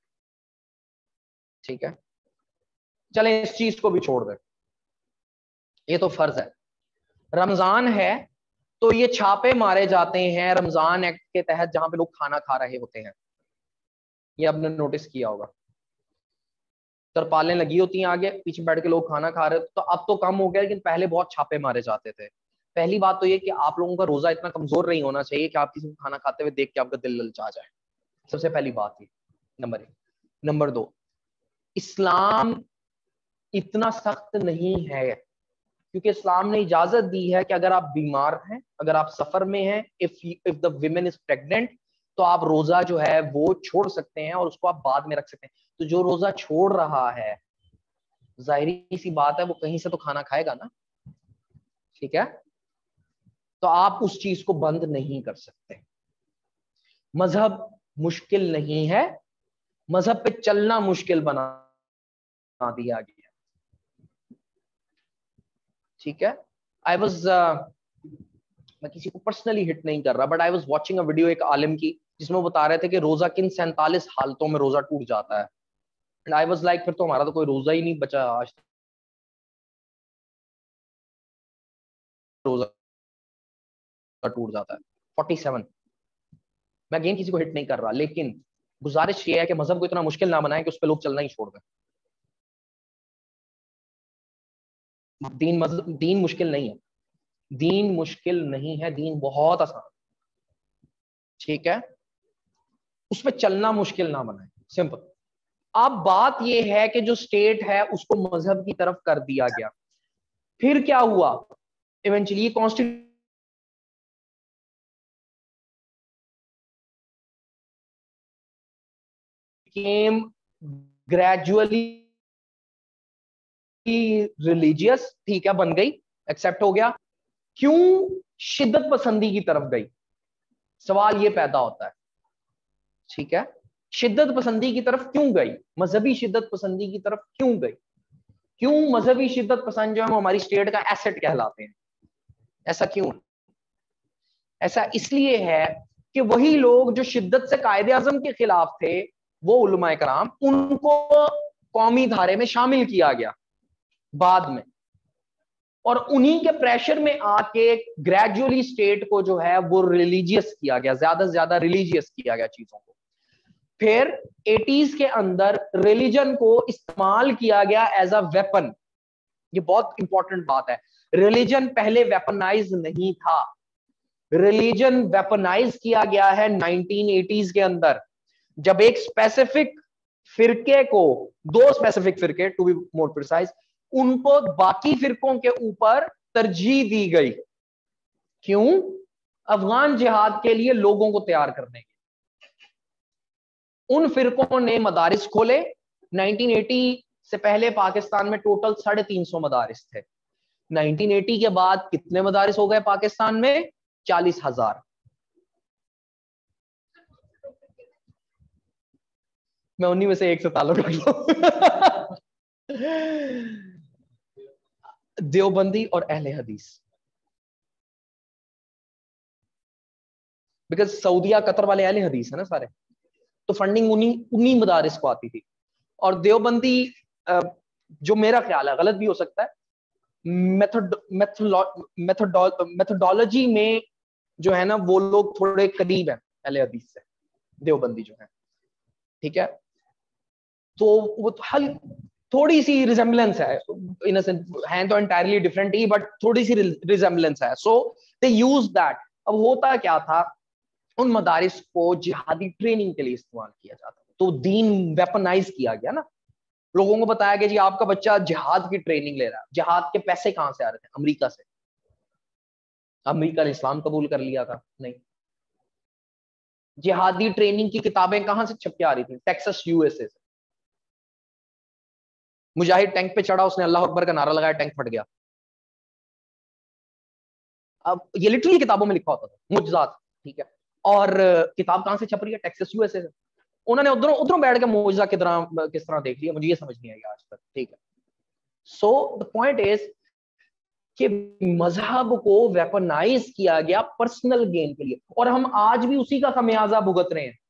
ठीक है, चलें इस चीज को भी छोड़ दें, ये तो फर्ज है। रमजान है तो ये छापे मारे जाते हैं रमजान एक्ट के तहत, जहां पे लोग खाना खा रहे होते हैं। ये आपने नोटिस किया होगा, तरपालें लगी होती हैं आगे, पीछे बैठ के लोग खाना खा रहे होते। तो अब तो कम हो गया, लेकिन पहले बहुत छापे मारे जाते थे। पहली बात तो ये कि आप लोगों का रोजा इतना कमजोर नहीं होना चाहिए कि आप किसी को खाना खाते हुए देख के आपका दिल ललचा जाए। सबसे पहली बात ये, नंबर एक। नंबर दो, इस्लाम इतना सख्त नहीं है, क्योंकि इस्लाम ने इजाजत दी है कि अगर आप बीमार हैं, अगर आप सफर में हैं, if if the women is pregnant, तो आप रोजा जो है वो छोड़ सकते हैं और उसको आप बाद में रख सकते हैं। तो जो रोजा छोड़ रहा है, जाहिरी सी बात है वो कहीं से तो खाना खाएगा ना। ठीक है, तो आप उस चीज को बंद नहीं कर सकते। मजहब मुश्किल नहीं है, मजहब पे चलना मुश्किल बना दिया गया। ठीक है, आई वॉज uh, मैं किसी को पर्सनली हिट नहीं कर रहा, but I was watching a video एक आलिम की, जिसमें वो बता रहे थे कि रोजा किन सैंतालीस हालतों में रोजा टूट जाता है। एंड आई वॉज लाइक, फिर तो हमारा तो कोई रोजा ही नहीं बचा आज, रोजा टूट जाता है फोर्टी सेवन। मैं अगेन किसी को हिट नहीं कर रहा, लेकिन गुजारिश ये है कि मजहब को इतना मुश्किल ना बनाए कि उस पर लोग चलना ही छोड़ दें। दीन मजहब, दीन मुश्किल नहीं है, दीन मुश्किल नहीं है, दीन बहुत आसान। ठीक है, उस पर चलना मुश्किल ना बनाए, सिंपल। अब बात यह है कि जो स्टेट है उसको मजहब की तरफ कर दिया गया, फिर क्या हुआ? Eventually constitution came gradually religious. ठीक है, बन गई, एक्सेप्ट हो गया। क्यों शिद्दत पसंदी की तरफ गई? सवाल ये पैदा होता है। ठीक है, शिद्दत पसंदी की तरफ क्यों गई? मजहबी शिद्दत पसंदी की तरफ क्यों गई? क्यों मजहबी शिद्दत पसंद जो है वो हमारी स्टेट का एसेट कहलाते हैं? ऐसा क्यों? ऐसा इसलिए है कि वही लोग जो शिद्दत से कायदे आजम के खिलाफ थे, वो उलमाए कराम, उनको कौमी धारे में शामिल किया गया बाद में, और उन्हीं के प्रेशर में आके ग्रेजुअली स्टेट को जो है वो रिलीजियस किया गया, ज्यादा से ज्यादा रिलीजियस किया गया चीजों को। फिर एटीज़ के अंदर रिलीजन को इस्तेमाल किया गया एज अ वेपन। ये बहुत इंपॉर्टेंट बात है, रिलीजन पहले वेपनाइज नहीं था, रिलीजन वेपनाइज किया गया है नाइनटीन एटीज़ के अंदर, जब एक स्पेसिफिक फिरके को, दो स्पेसिफिक फिरके टू बी मोर प्रिसाइज, उनको बाकी फिरकों के ऊपर तरजीह दी गई। क्यों? अफगान जिहाद के लिए लोगों को तैयार करने के। उन फिरकों ने मदारिस खोले। नाइनटीन एटी से पहले पाकिस्तान में टोटल साढ़े तीन सौ मदारिस थे। नाइनटीन एटी के बाद कितने मदारिस हो गए पाकिस्तान में? चालीस हजार। मैं उन्हीं में से एक से ताल्लुक रखता हूं। देवबंदी और अहले हदीस, बिकॉज सऊदिया कतर वाले अहले हदीस है ना सारे, तो फंडिंग उन्हीं उन्हीं मदारिस को आती थी। और देवबंदी, जो मेरा ख्याल है, गलत भी हो सकता है, मेथड मेथोडोलॉजी में जो है ना वो लोग थोड़े करीब है अहले हदीस से, देवबंदी जो है। ठीक है, तो वो हल थोड़ी सी रिजेम्बलेंस है, इन अ सेंस है तो एंटायरली डिफरेंट ही, बट थोड़ी सी रिजेम्बलेंस है। So they use that. अब होता क्या था, उन मदारिस को जिहादी ट्रेनिंग के लिए इस्तेमाल किया जाता था, तो दीन वेपनाइज किया गया ना। लोगों को बताया कि जी आपका बच्चा जिहाद की ट्रेनिंग ले रहा है। जिहाद के पैसे कहां से आ रहे थे? अमेरिका से। अमेरिका ने इस्लाम कबूल कर लिया था? नहीं। जिहादी ट्रेनिंग की किताबें कहां से छप के आ रही थी? टेक्सास यूएसए से। मुजाहिद टैंक पे चढ़ा, उसने अल्लाह अकबर का नारा लगाया, टैंक फट गया। अब ये लिटरली किताबों में लिखा होता था, मुजजात, ठीक है। और किताब कहां से छप रही है? टेक्सास यूएसए से। उन्होंने उधरों उधरों बैठ के मुजजा किस तरह किस तरह देख लिया, मुझे ये समझ नहीं आई आज तक, ठीक है। सो द पॉइंट इज कि मजहब को वेपनाइज किया गया पर्सनल गेन के लिए, और हम आज भी उसी का खमियाजा भुगत रहे हैं।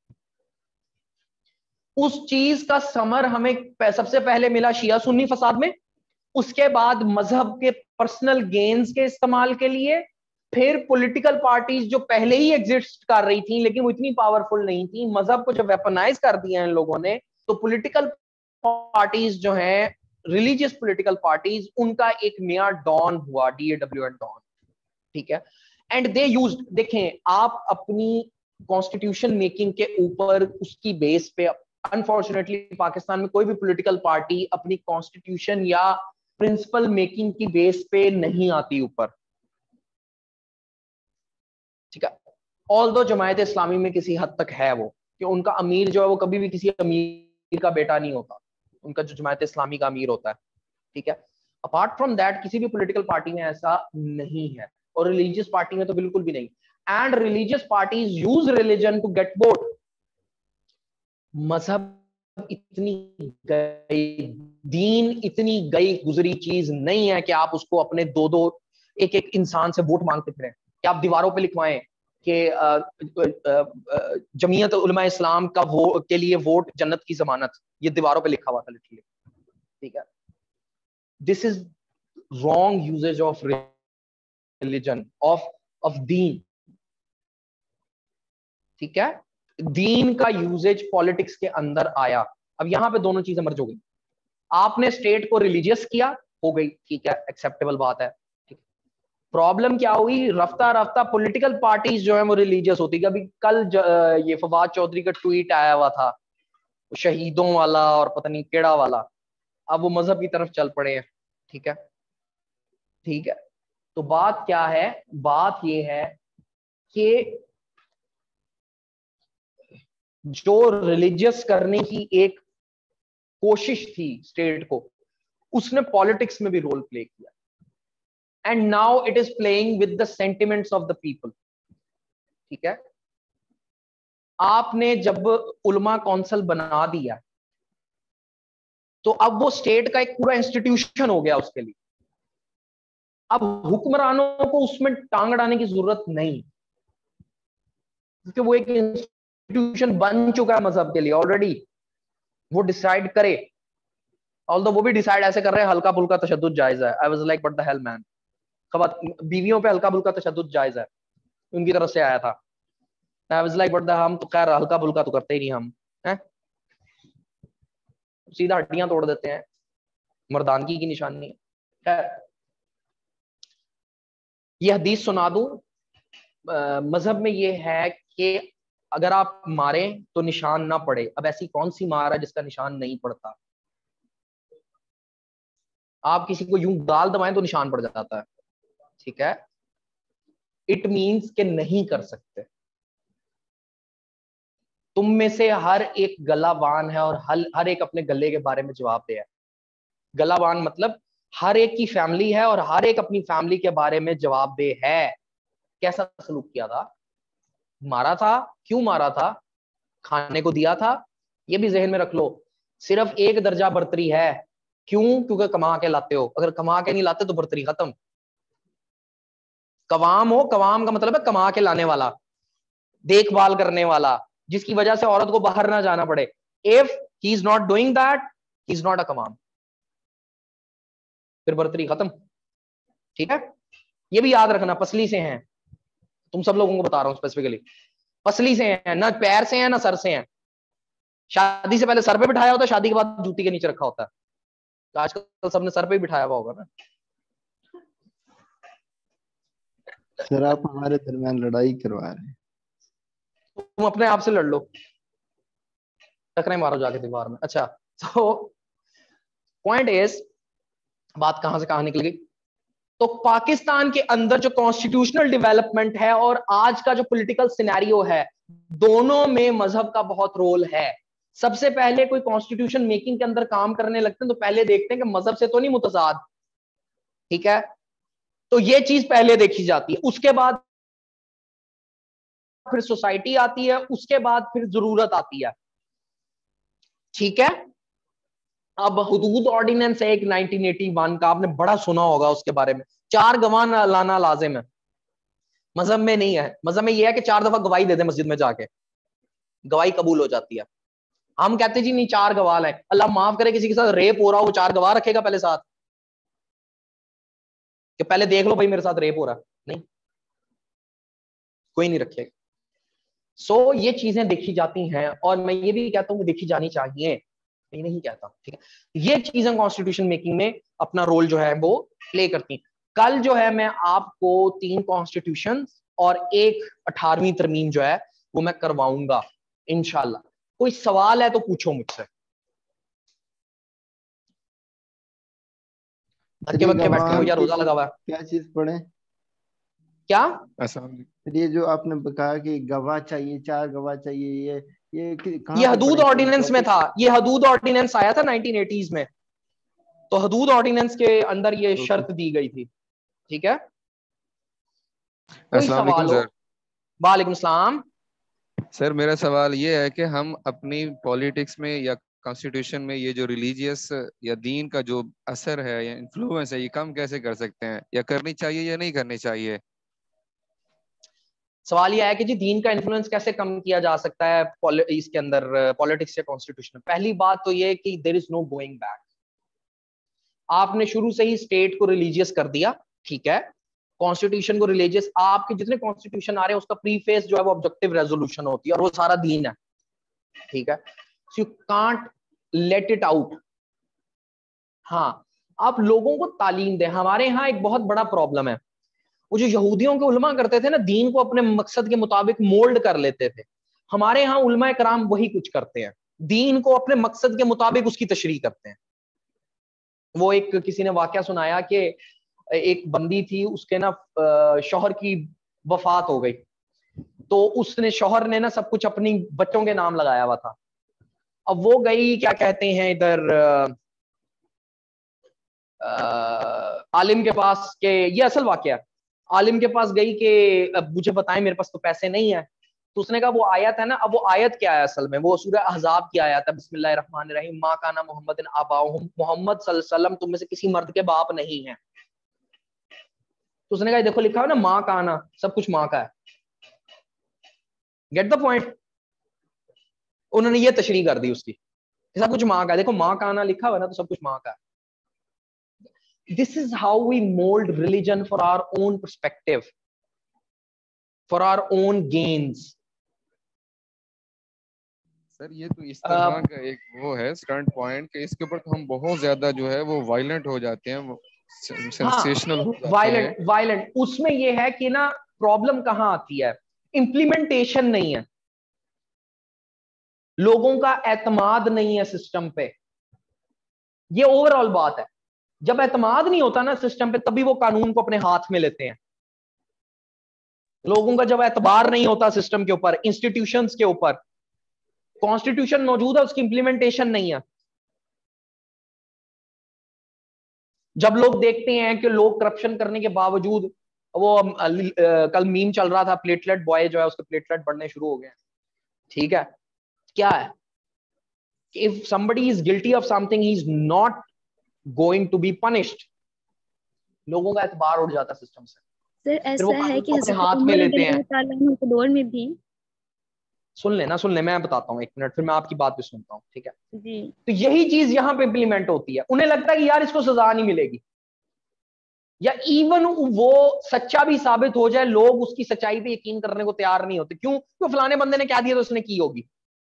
उस चीज का समर हमें सबसे पहले मिला शिया सुन्नी फसाद में, उसके बाद मजहब के पर्सनल गेन्स के इस्तेमाल के लिए, फिर पॉलिटिकल पार्टीज जो पहले ही एग्जिस्ट कर रही थी लेकिन वो इतनी पावरफुल नहीं थी, मजहब को जब वेपनाइज कर दिया इन लोगों ने, तो पॉलिटिकल पार्टीज जो हैं, रिलीजियस पॉलिटिकल पार्टीज, उनका एक नया डॉन हुआ, D A W N dawn, ठीक है। एंड दे यूज्ड, देखें आप अपनी कॉन्स्टिट्यूशन मेकिंग के ऊपर उसकी बेस पे, अनफॉर्चुनेटली पाकिस्तान में कोई भी पॉलिटिकल पार्टी अपनी कॉन्स्टिट्यूशन या प्रिंसिपल मेकिंग की बेस पे नहीं आती ऊपर, ठीक है। ऑल दो जमायत इस्लामी में किसी हद तक है वो, कि उनका अमीर जो है वो कभी भी किसी अमीर का बेटा नहीं होता, उनका जो जमायत इस्लामी का अमीर होता है, ठीक है। अपार्ट फ्रॉम दैट किसी भी पॉलिटिकल पार्टी में ऐसा नहीं है, और रिलीजियस पार्टी में तो बिल्कुल भी नहीं। And religious parties use religion to get vote. मजहब इतनी गई, दीन इतनी गई गुजरी चीज नहीं है कि आप उसको अपने दो दो एक एक इंसान से वोट मांगते फिरें, कि आप दीवारों पे लिखवाएं कि जमीयत उलमा इस्लाम का वो के लिए वोट जन्नत की जमानत, ये दीवारों पे लिखा हुआ था लिटरली, ठीक है। This is wrong usages of religion, of of दीन, ठीक है। दीन का यूजेज पॉलिटिक्स के अंदर आया। अब यहां पे दोनों चीजें मर्ज हो गई। आपने स्टेट को रिलीजियस किया, हो गई, ठीक है, एक्सेप्टेबल बात है, ठीक। प्रॉब्लम क्या हुई? रफ्ता रफ्ता पॉलिटिकल पार्टीज जो है वो रिलीजियस होती गई। अभी कल ज, ये फवाद चौधरी का ट्वीट आया हुआ था शहीदों वाला और पता नहीं केड़ा वाला, अब वो मजहब की तरफ चल पड़े हैं, ठीक है, ठीक है। तो बात क्या है? बात ये है कि जो रिलीजियस करने की एक कोशिश थी स्टेट को, उसने पॉलिटिक्स में भी रोल प्ले किया, and now it is playing with the sentiments of the people, ठीक है। आपने जब उलमा काउंसिल बना दिया तो अब वो स्टेट का एक पूरा इंस्टीट्यूशन हो गया उसके लिए। अब हुक्मरानों को उसमें टांग अड़ाने की जरूरत नहीं, क्योंकि वो एक इंस्टीट्यूशन बन चुका है मजहब के लिए ऑलरेडी। वो डिसाइड करे, ऑल्दो वो भी डिसाइड ऐसे कर रहे हैं हल्का फुल्का तशद्दुद जायज है। I was like what the hell man, खबर बीवियों पे हल्का फुल्का तशद्दुद जायज है, उनकी तरफ से आया था। I was like what the, हम तो खैर हल्का फुल्का तो करते ही नहीं हम, हैं सीधा हड्डियां तोड़ देते हैं, मर्दानगी की निशानी है। खैर ये हदीस सुना दूं, मजहब में ये है कि अगर आप मारें तो निशान ना पड़े। अब ऐसी कौन सी मार है जिसका निशान नहीं पड़ता? आप किसी को यूं गाल दबाएं तो निशान पड़ जाता है, ठीक है। इट मीन्स कि नहीं कर सकते। तुम में से हर एक गलावान है और हर हर एक अपने गले के बारे में जवाब दे है। गलावान मतलब हर एक की फैमिली है और हर एक अपनी फैमिली के बारे में जवाब दे है। कैसा सलूक किया था? मारा था, क्यों मारा था? खाने को दिया था, ये भी जहन में रख लो। सिर्फ एक दर्जा बर्तरी है, क्यों? क्योंकि कमा के लाते हो। अगर कमा के नहीं लाते तो बर्तरी खत्म। कवाम हो, कवाम का मतलब है कमा के लाने वाला, देखभाल करने वाला, जिसकी वजह से औरत को बाहर ना जाना पड़े। If he is not doing that, he is not a कमाम, फिर बर्तरी खत्म, ठीक है। ये भी याद रखना, पसली से हैं, तुम सब लोगों को बता रहा हूं स्पेसिफिकली, पसली से हैं, ना पैर से हैं ना सर से हैं। शादी से पहले सर पे बिठाया होता है, शादी के बाद जूती के नीचे रखा होता है। तो आजकल सबने सर पे ही बिठाया हुआ होगा ना। सर आप हमारे दरमियान लड़ाई करवा रहे हैं। तुम अपने आप से लड़ लो, टकरे मारो जाके दीवार में। अच्छा, तो पॉइंट इज, बात कहां से कहां निकल गई, तो पाकिस्तान के अंदर जो कॉन्स्टिट्यूशनल डेवलपमेंट है और आज का जो पॉलिटिकल सिनेरियो है, दोनों में मजहब का बहुत रोल है। सबसे पहले कोई कॉन्स्टिट्यूशन मेकिंग के अंदर काम करने लगते हैं तो पहले देखते हैं कि मजहब से तो नहीं मुतजाद, ठीक है, तो ये चीज पहले देखी जाती है। उसके बाद फिर सोसाइटी आती है, उसके बाद फिर जरूरत आती है, ठीक है। अब हुदूद ऑर्डिनेंस है एक नाइनटीन एटी वन का, आपने बड़ा सुना होगा उसके बारे में। चार गवाह लाना लाजिम है, मजहब में नहीं है। मजहब में यह है कि चार दफा गवाही दे दे मस्जिद में जाके, गवाही कबूल हो जाती है। हम कहते जी नहीं, चार गवाह है, अल्लाह माफ करे किसी के साथ रेप हो रहा हो, वो चार गवाह रखेगा पहले साथ कि पहले देख लो भाई मेरे साथ रेप हो रहा? नहीं, कोई नहीं रखेगा। सो so, ये चीजें देखी जाती हैं और मैं ये भी कहता हूं कि देखी जानी चाहिए, मैं नहीं कहता, ठीक है। ये चीजें कॉन्स्टिट्यूशन मेकिंग में अपना रोल जो है वो प्ले करती हैं। कल जो है मैं आपको तीन कॉन्स्टिट्यूशन और एक अठारहवीं तरमीम जो है वो मैं करवाऊंगा इंशाल्लाह। कोई सवाल है तो पूछो मुझसे। धक्के वक्के बैठे हो या रोजा लगा हुआ है? क्या चीज पढ़े? क्या? ये जो आपने कहा कि गवाह चाहिए, चार गवाह चाहिए, ये ये ये हदूद ऑर्डिनेंस में था, ये हदूद ऑर्डिनेंस आया था नाइनटीन एटीज़ में, तो हदूद ऑर्डिनेंस के अंदर ये शर्त दी गई थी, ठीक है। कोई सवाल हो? वालेकुम सलाम सर। मेरा सवाल ये है कि हम अपनी पॉलिटिक्स में या कॉन्स्टिट्यूशन में ये जो रिलीजियस या दीन का जो असर है या इन्फ्लुएंस है, ये कम कैसे कर सकते हैं, या करनी चाहिए या नहीं करनी चाहिए? सवाल यह है कि जी दीन का इन्फ्लुएंस कैसे कम किया जा सकता है इसके अंदर पॉलिटिक्स या कॉन्स्टिट्यूशन में। पहली बात तो ये कि there is no going back. आपने शुरू से ही स्टेट को रिलीजियस कर दिया, ठीक है, कॉन्स्टिट्यूशन को रिलीजियस। आपके जितने कॉन्स्टिट्यूशन आ रहे हैं उसका प्रीफेस जो है वो ऑब्जेक्टिव रेजोल्यूशन होती है और वो सारा दीन है, ठीक है। So you can't let it out. हाँ, आप लोगों को तालीम दें। हमारे यहाँ एक बहुत बड़ा प्रॉब्लम है, वो जो यहूदियों के उलमा करते थे ना, दीन को अपने मकसद के मुताबिक मोल्ड कर लेते थे। हमारे यहाँ उलमा कराम वही कुछ करते हैं, दीन को अपने मकसद के मुताबिक उसकी तशरीह करते हैं। वो एक किसी ने वाकया सुनाया कि एक बंदी थी, उसके ना शौहर की वफात हो गई, तो उसने शौहर ने ना सब कुछ अपनी बच्चों के नाम लगाया हुआ था। अब वो गई, क्या कहते हैं, इधर आलिम के पास के, ये असल वाकया, आलिम के पास गई कि अब मुझे बताएं, मेरे पास तो पैसे नहीं है। तो उसने कहा वो आयत है ना, अब वो आयत क्या है असल में, वो सूरह अहज़ाब की आयत है, बिस्मिल्लाहिर्रहमानिर्रहीम, मा काना मुहम्मदिन आबाहुम, मोहम्मद सल्लल्लाहु अलैहि वसल्लम तुम में से किसी मर्द के बाप नहीं है। तो उसने कहा देखो लिखा है ना माँ काना, सब कुछ माँ का है। Get the point? उन्होंने ये तशरीह कर दी उसकी, सब कुछ माँ का है, देखो माँ काना लिखा हुआ है ना, तो सब कुछ माँ का है। This is how we mold religion for our own perspective, for our own gains. Sir ये तो इस तरह uh, का एक वो है स्टैंड पॉइंट कि इसके ऊपर तो हम बहुत ज्यादा जो है वो वायलेंट हो जाते हैं, वो सेंसेशनल हाँ, हो जाते वायलेंट हैं। वायलेंट उसमें ये है कि ना प्रॉब्लम कहाँ आती है, इम्प्लीमेंटेशन नहीं है, लोगों का एतमाद नहीं है सिस्टम पे, ये ओवरऑल बात है। जब एतमाद नहीं होता ना सिस्टम पे, तभी वो कानून को अपने हाथ में लेते हैं। लोगों का जब एतबार नहीं होता सिस्टम के ऊपर, इंस्टीट्यूशंस के ऊपर, कॉन्स्टिट्यूशन मौजूद है, उसकी इंप्लीमेंटेशन नहीं है। जब लोग देखते हैं कि लोग करप्शन करने के बावजूद, वो आ, आ, कल मीम चल रहा था, प्लेटलेट बॉय जो है उसके प्लेटलेट बढ़ने शुरू हो गए, ठीक है। क्या है, if somebody is guilty of something, he is not going to be punished। लोगों का एतबार उड़ जाता सिस्टम से। सर ऐसा है कि अपने हाथ में लेते हैं। के दौर में भी, सुन लेना सुन ले, मैं बताता हूँ एक मिनट, फिर मैं आपकी बात भी सुनता हूँ, ठीक है जी। तो यही चीज यहाँ पे इम्प्लीमेंट होती है। उन्हें लगता है कि यार इसको सजा नहीं मिलेगी, या इवन वो सच्चा भी साबित हो जाए, लोग उसकी सच्चाई पे यकीन करने को तैयार नहीं होते। क्यों? क्यों फलाने बंदे ने क्या दिया तो उसने की होगी।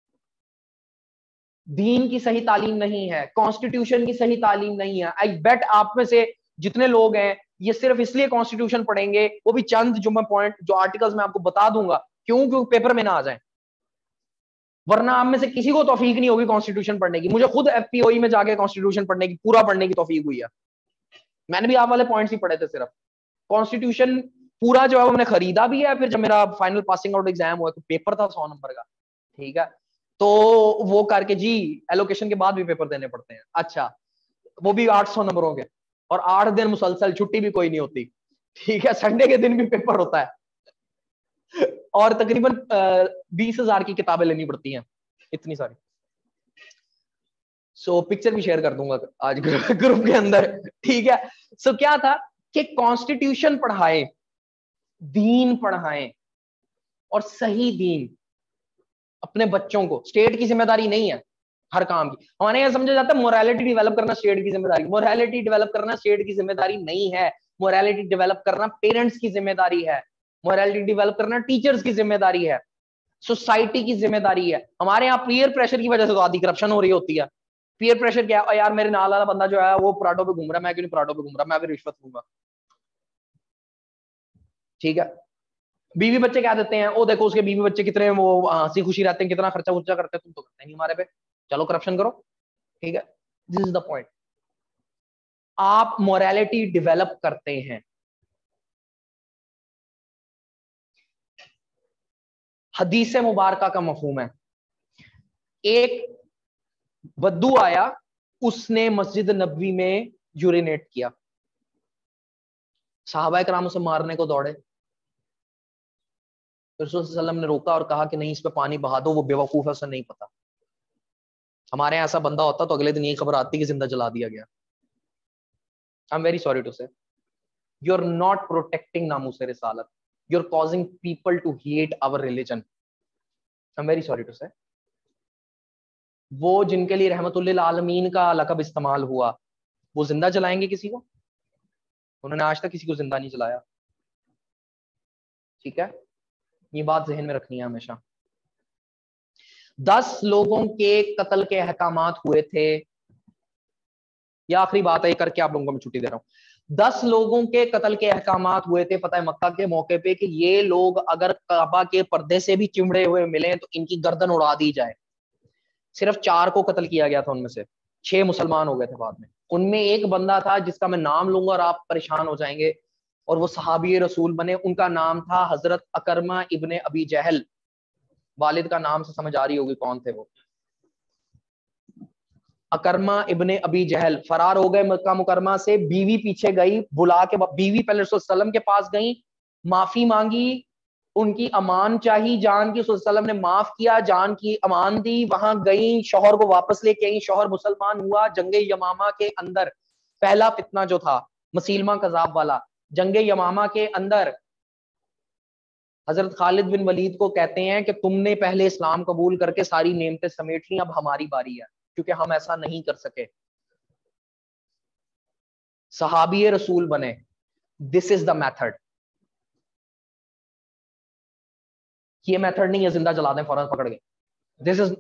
दीन की सही तालीम नहीं है, कॉन्स्टिट्यूशन की सही तालीम नहीं है। आई बेट आप में से जितने लोग हैं ये सिर्फ इसलिए कॉन्स्टिट्यूशन पढ़ेंगे, वो भी चंद जो मैं पॉइंट, जो आर्टिकल्स मैं आपको बता दूंगा, क्यों क्यों पेपर में ना आ जाए। वरना आप में से किसी को तौफीक नहीं होगी कॉन्स्टिट्यूशन पढ़ने की। मुझे खुद एफपीओई में जाके कॉन्स्टिट्यूशन पढ़ने की, पूरा पढ़ने की तौफीक हुई है। मैंने भी आप वाले पॉइंट्स ही पढ़े थे सिर्फ। कॉन्स्टिट्यूशन पूरा जो है वो मैंने खरीदा भी है। फिर जब मेरा फाइनल पासिंग आउट एग्जाम हुआ तो पेपर था सौ नंबर का, ठीक है, तो वो करके जी एलोकेशन के बाद भी पेपर देने पड़ते हैं। अच्छा, वो भी आठ सौ नंबरों के, और आठ दिन मुसलसल, छुट्टी भी कोई नहीं होती, ठीक है, संडे के दिन भी पेपर होता है, और तकरीबन बीस हजार की किताबें लेनी पड़ती हैं, इतनी सारी। सो so, पिक्चर भी शेयर कर दूंगा आज ग्रुप के अंदर, ठीक है। सो so, क्या था कि कॉन्स्टिट्यूशन पढ़ाए, दीन पढ़ाएं, और सही दीन अपने बच्चों को। स्टेट की जिम्मेदारी नहीं है हर काम की। हमारे यहाँ समझा जाता है मोरालिटी डेवलप करना स्टेट की जिम्मेदारी। मोरालिटी डेवलप करना स्टेट की जिम्मेदारी नहीं है। मोरालिटी डेवलप करना पेरेंट्स की जिम्मेदारी है। मोरालिटी डेवलप करना टीचर्स की जिम्मेदारी है, सोसाइटी की जिम्मेदारी है। हमारे यहाँ पीयर प्रेशर की वजह से तो आधी करप्शन हो रही होती है। पीयर प्रेशर क्या है, यार मेरे नाल वाला बंदा जो है वो पराठों पे घूम रहा है, मैं क्यों नहीं पराठों पे घूम रहा, मैं भी रिश्वत लूंगा, ठीक है। बीवी बच्चे क्या देते हैं, ओ देखो उसके बीवी बच्चे कितने वो हंसी खुशी रहते हैं, कितना खर्चा उर्चा करते हैं, तुम तो करते नहीं हमारे पे, चलो करप्शन करो, ठीक है। This is the point. आप मोरालिटी डेवलप करते हैं। हदीस मुबारका का मफहूम है, एक बद्दू आया, उसने मस्जिद नबवी में यूरिनेट किया, सहाबा कराम उसे मारने को दौड़े। रसूल सल्लल्लाहु अलैहि वसल्लम ने रोका और कहा कि नहीं, इस पे पानी बहा दो, वो बेवकूफ है, उसे नहीं पता। हमारे यहाँ ऐसा बंदा होता तो अगले दिन यही खबर आती कि जिंदा जला दिया गया। I am very sorry to say, you are not protecting नामूस रिसालत, you are causing people to hate our religion. I am very sorry to say. वो जिनके लिए रहमतुल्लिल आलमीन का लक़ब इस्तेमाल हुआ, वो जिंदा जलाएंगे किसी को? उन्होंने आज तक किसी को जिंदा नहीं जलाया, ठीक है। ये बात ज़हन में रखनी है हमेशा। दस लोगों के कत्ल के अहकामात हुए थे, यह आखिरी बात है, करके आप लोगों को मैं छुट्टी दे रहा हूं। दस लोगों के कत्ल के अहकामात हुए थे फतह मक्का के मौके पे कि ये लोग अगर काबा के पर्दे से भी चिमड़े हुए मिले तो इनकी गर्दन उड़ा दी जाए। सिर्फ चार को कत्ल किया गया था, उनमें से छह मुसलमान हो गए थे बाद में। उनमें एक बंदा था जिसका मैं नाम लूंगा और आप परेशान हो जाएंगे, और वो सहाबी रसूल बने। उनका नाम था हजरत अकरमा इब्ने अबी जहल। वालिद का नाम से समझ आ रही होगी कौन थे वो। अकरमा इब्ने अबी जहल फरार हो गए मक्का मुकरमा से। बीवी पीछे गई, बुला के, बीवी पहले रसूल सल्लम के पास गई, माफी मांगी, उनकी अमान चाही जान की, रसूल सल्लम ने माफ किया, जान की अमान दी। वहां गई, शौहर को वापस लेके आई, शौहर मुसलमान हुआ। जंगे यमामा के अंदर पहला फितना जो था मसीलमा कजाब वाला, जंगे यमामा के अंदर हजरत खालिद बिन वलीद को कहते हैं कि तुमने पहले इस्लाम कबूल करके सारी नेमतें समेट ली, अब हमारी बारी है, क्योंकि हम ऐसा नहीं कर सके। सहाबी रसूल बने। This is the method. ये मेथड नहीं है जिंदा जला दें फौरन पकड़ के। दिस इज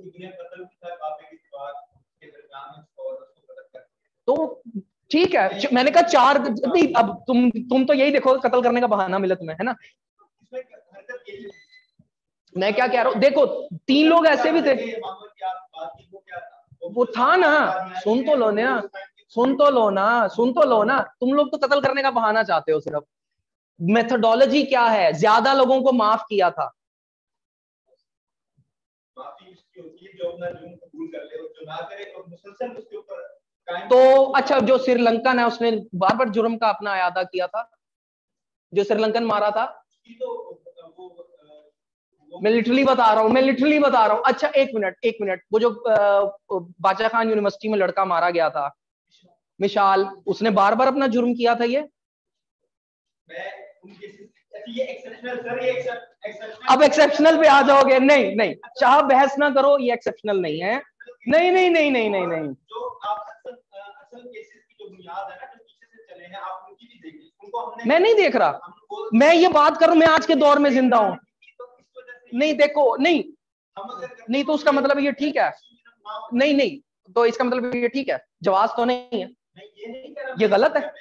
तो ठीक है। मैंने कहा चार नहीं, अब तुम तुम तो यही देखो कत्ल करने का बहाना मिले तुम्हें, है ना। मैं क्या कह रहा हूं, देखो तीन लोग ऐसे भी थे, वो था ना, सुन तो लो ना, सुन तो लो ना, सुन तो लो ना। तुम लोग तो कत्ल करने का बहाना चाहते हो सिर्फ। मेथोडोलॉजी क्या है, ज्यादा लोगों को माफ किया था। तो अच्छा, जो श्रीलंकन है उसने बार बार जुर्म का अपना अयादा किया था, जो श्रीलंकन मारा था। मैं लिटरली बता रहा हूँ, मैं लिटरली बता रहा हूँ। अच्छा एक मिनट, एक मिनट, वो जो बादशाह खान यूनिवर्सिटी में लड़का मारा गया था मिशाल, उसने बार बार अपना जुर्म किया था। ये अब एक्सेप्शनल पे आ जाओगे? नहीं नहीं, चाह बहस ना करो, ये एक्सेप्शनल नहीं है। नहीं नहीं नहीं नहीं नहीं नहीं, जो आप असल असल केसेस की जो बुनियाद है ना, जो पीछे से चले हैं, आप उनकी भी देखिए। उनको हमने, मैं नहीं देख रहा, मैं ये बात करूं, मैं आज के दौर में जिंदा हूं। नहीं देखो, नहीं नहीं, तो उसका मतलब ये ठीक है, नहीं नहीं, तो इसका मतलब ये ठीक है, जवाब तो नहीं है, ये गलत है।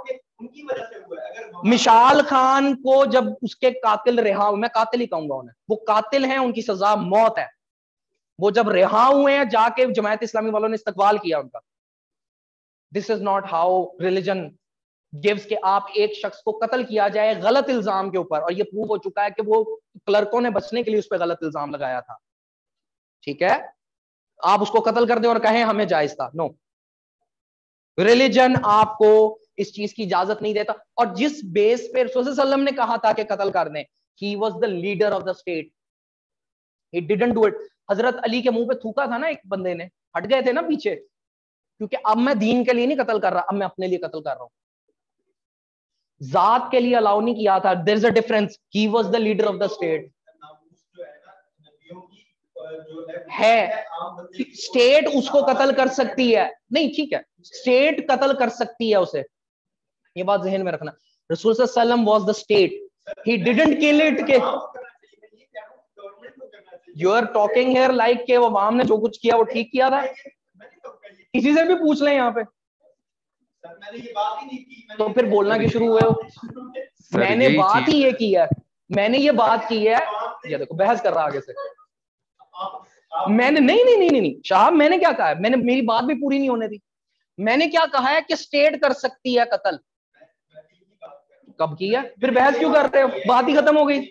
मिशाल खान को जब उसके कातिल रिहा, मैं कातिल ही कहूंगा उन्हें, वो कातिल हैं, उनकी सजा मौत है। वो जब रिहा हुए हैं जाके जमायत इस्लामी वालों ने इस्तकबाल किया उनका। This is not how religion gives कि आप एक शख्स को कत्ल किया जाए गलत इल्जाम के ऊपर, और ये प्रूव हो चुका है कि वो क्लर्कों ने बचने के लिए उस पर गलत इल्जाम लगाया था। ठीक है, आप उसको कत्ल कर दें और कहें हमें जायज था। नो, रिलीजन आपको इस चीज की इजाजत नहीं देता। और जिस बेस पे रसूल सल्लल्लाहु अलैहि वसल्लम ने कहा था कि कत्ल कर दें, he was the leader of the state, he didn't do it. हजरत अली के मुंह पे थूका था ना एक बंदे ने, हट गए थे ना पीछे, क्योंकि अब मैं दीन के लिए नहीं कत्ल कर रहा, अब मैं अपने लिए कत्ल कर रहा हूं। जात के लिए अलाउ नहीं किया था। There is a difference. He was the leader of the state. है स्टेट उसको कत्ल कर सकती है, नहीं ठीक है, स्टेट कत्ल कर सकती है उसे, ये बात जहन में रखना। रसूल सल्लल्लाहु अलैहि वसल्लम was the state, he didn't kill it के you are talking here like के वो अवाम ने जो कुछ किया वो ठीक किया था। किसी से भी पूछ लें यहाँ पे, तो फिर बोलना क्यों शुरू हुए हो? मैंने बात ही ये की है, मैंने ये बात की है। ये देखो बहस कर रहा आगे से। मैंने नहीं नहीं नहीं नहीं, नहीं। साहब मैंने क्या कहा है? मैंने, मेरी बात भी पूरी नहीं होने दी। मैंने क्या कहा है कि स्टेट कर सकती है कत्ल। कब की है? फिर बहस क्यों कर रहे हो? बात ही खत्म हो गई।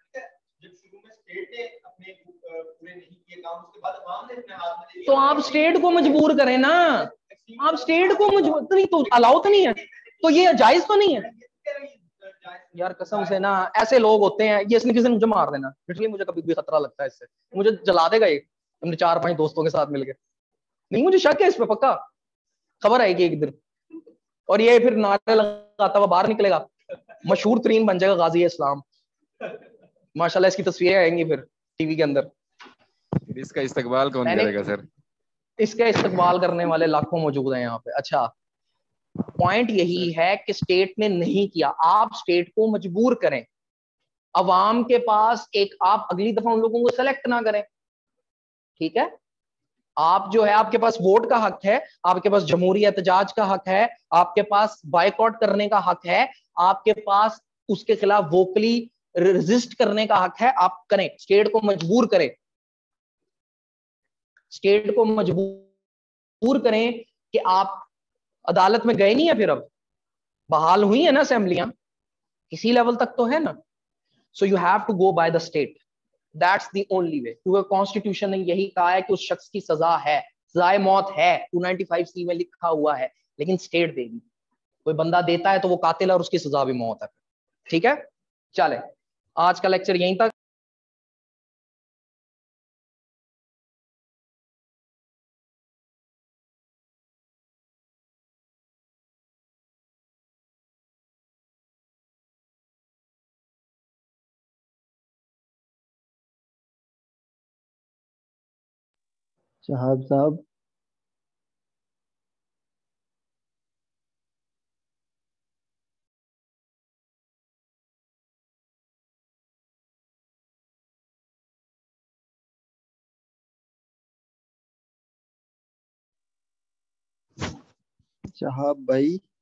तो आप स्टेट को मजबूर करें ना, आप स्टेट को मजबूर तो नहीं, तो अलाउ तो नहीं है, तो ये जायज तो नहीं है यार। कसम से ना ऐसे लोग होते हैं, ये इसने किसी ने मुझे मार देना, लिटरली मुझे कभी भी खतरा लगता है इससे, मुझे जला देगा ये हमने चार पांच दोस्तों के साथ मिलके। नहीं मुझे शक है इस पे, पक्का खबर आएगी एक दिन, और ये फिर नारे लगाता हुआ बाहर निकलेगा, मशहूर तरीन बन जाएगा गाजी इस्लाम। माशाल्लाह इसकी तस्वीरें आएंगी फिर टीवी के अंदर। इसका इस्तकबाल कौन करेगा सर? इसका इस्तकबाल करने वाले लाखों मौजूद हैं यहाँ पे। अच्छा, पॉइंट यही है कि स्टेट ने नहीं किया, आप स्टेट को मजबूर करें। अवाम के पास एक, आप अगली दफा उन लोगों को सेलेक्ट ना करें, ठीक है? आप जो है, आपके पास वोट का हक है, आपके पास जमहूरी एहतजाज का हक है, आपके पास बायकॉट करने का हक है, आपके पास उसके खिलाफ वोकली रेजिस्ट करने का हक है, आप करें। स्टेट को मजबूर करें, स्टेट को मजबूर करें कि आप अदालत में गए नहीं है, फिर अब बहाल हुई है ना असेंबलियां, किसी लेवल तक तो है ना। So you have to go by the state, that's the only way. क्योंकि कॉन्स्टिट्यूशन ने यही कहा है कि उस शख्स की सजा है, सजाए मौत है, टू नाइंटी फाइव सी में लिखा हुआ है, लेकिन स्टेट देगी। कोई बंदा देता है तो वो कातिल है और उसकी सजा भी मौत है। ठीक है, चले आज का लेक्चर यहीं तक। शहाब साहब, शहाब भाई।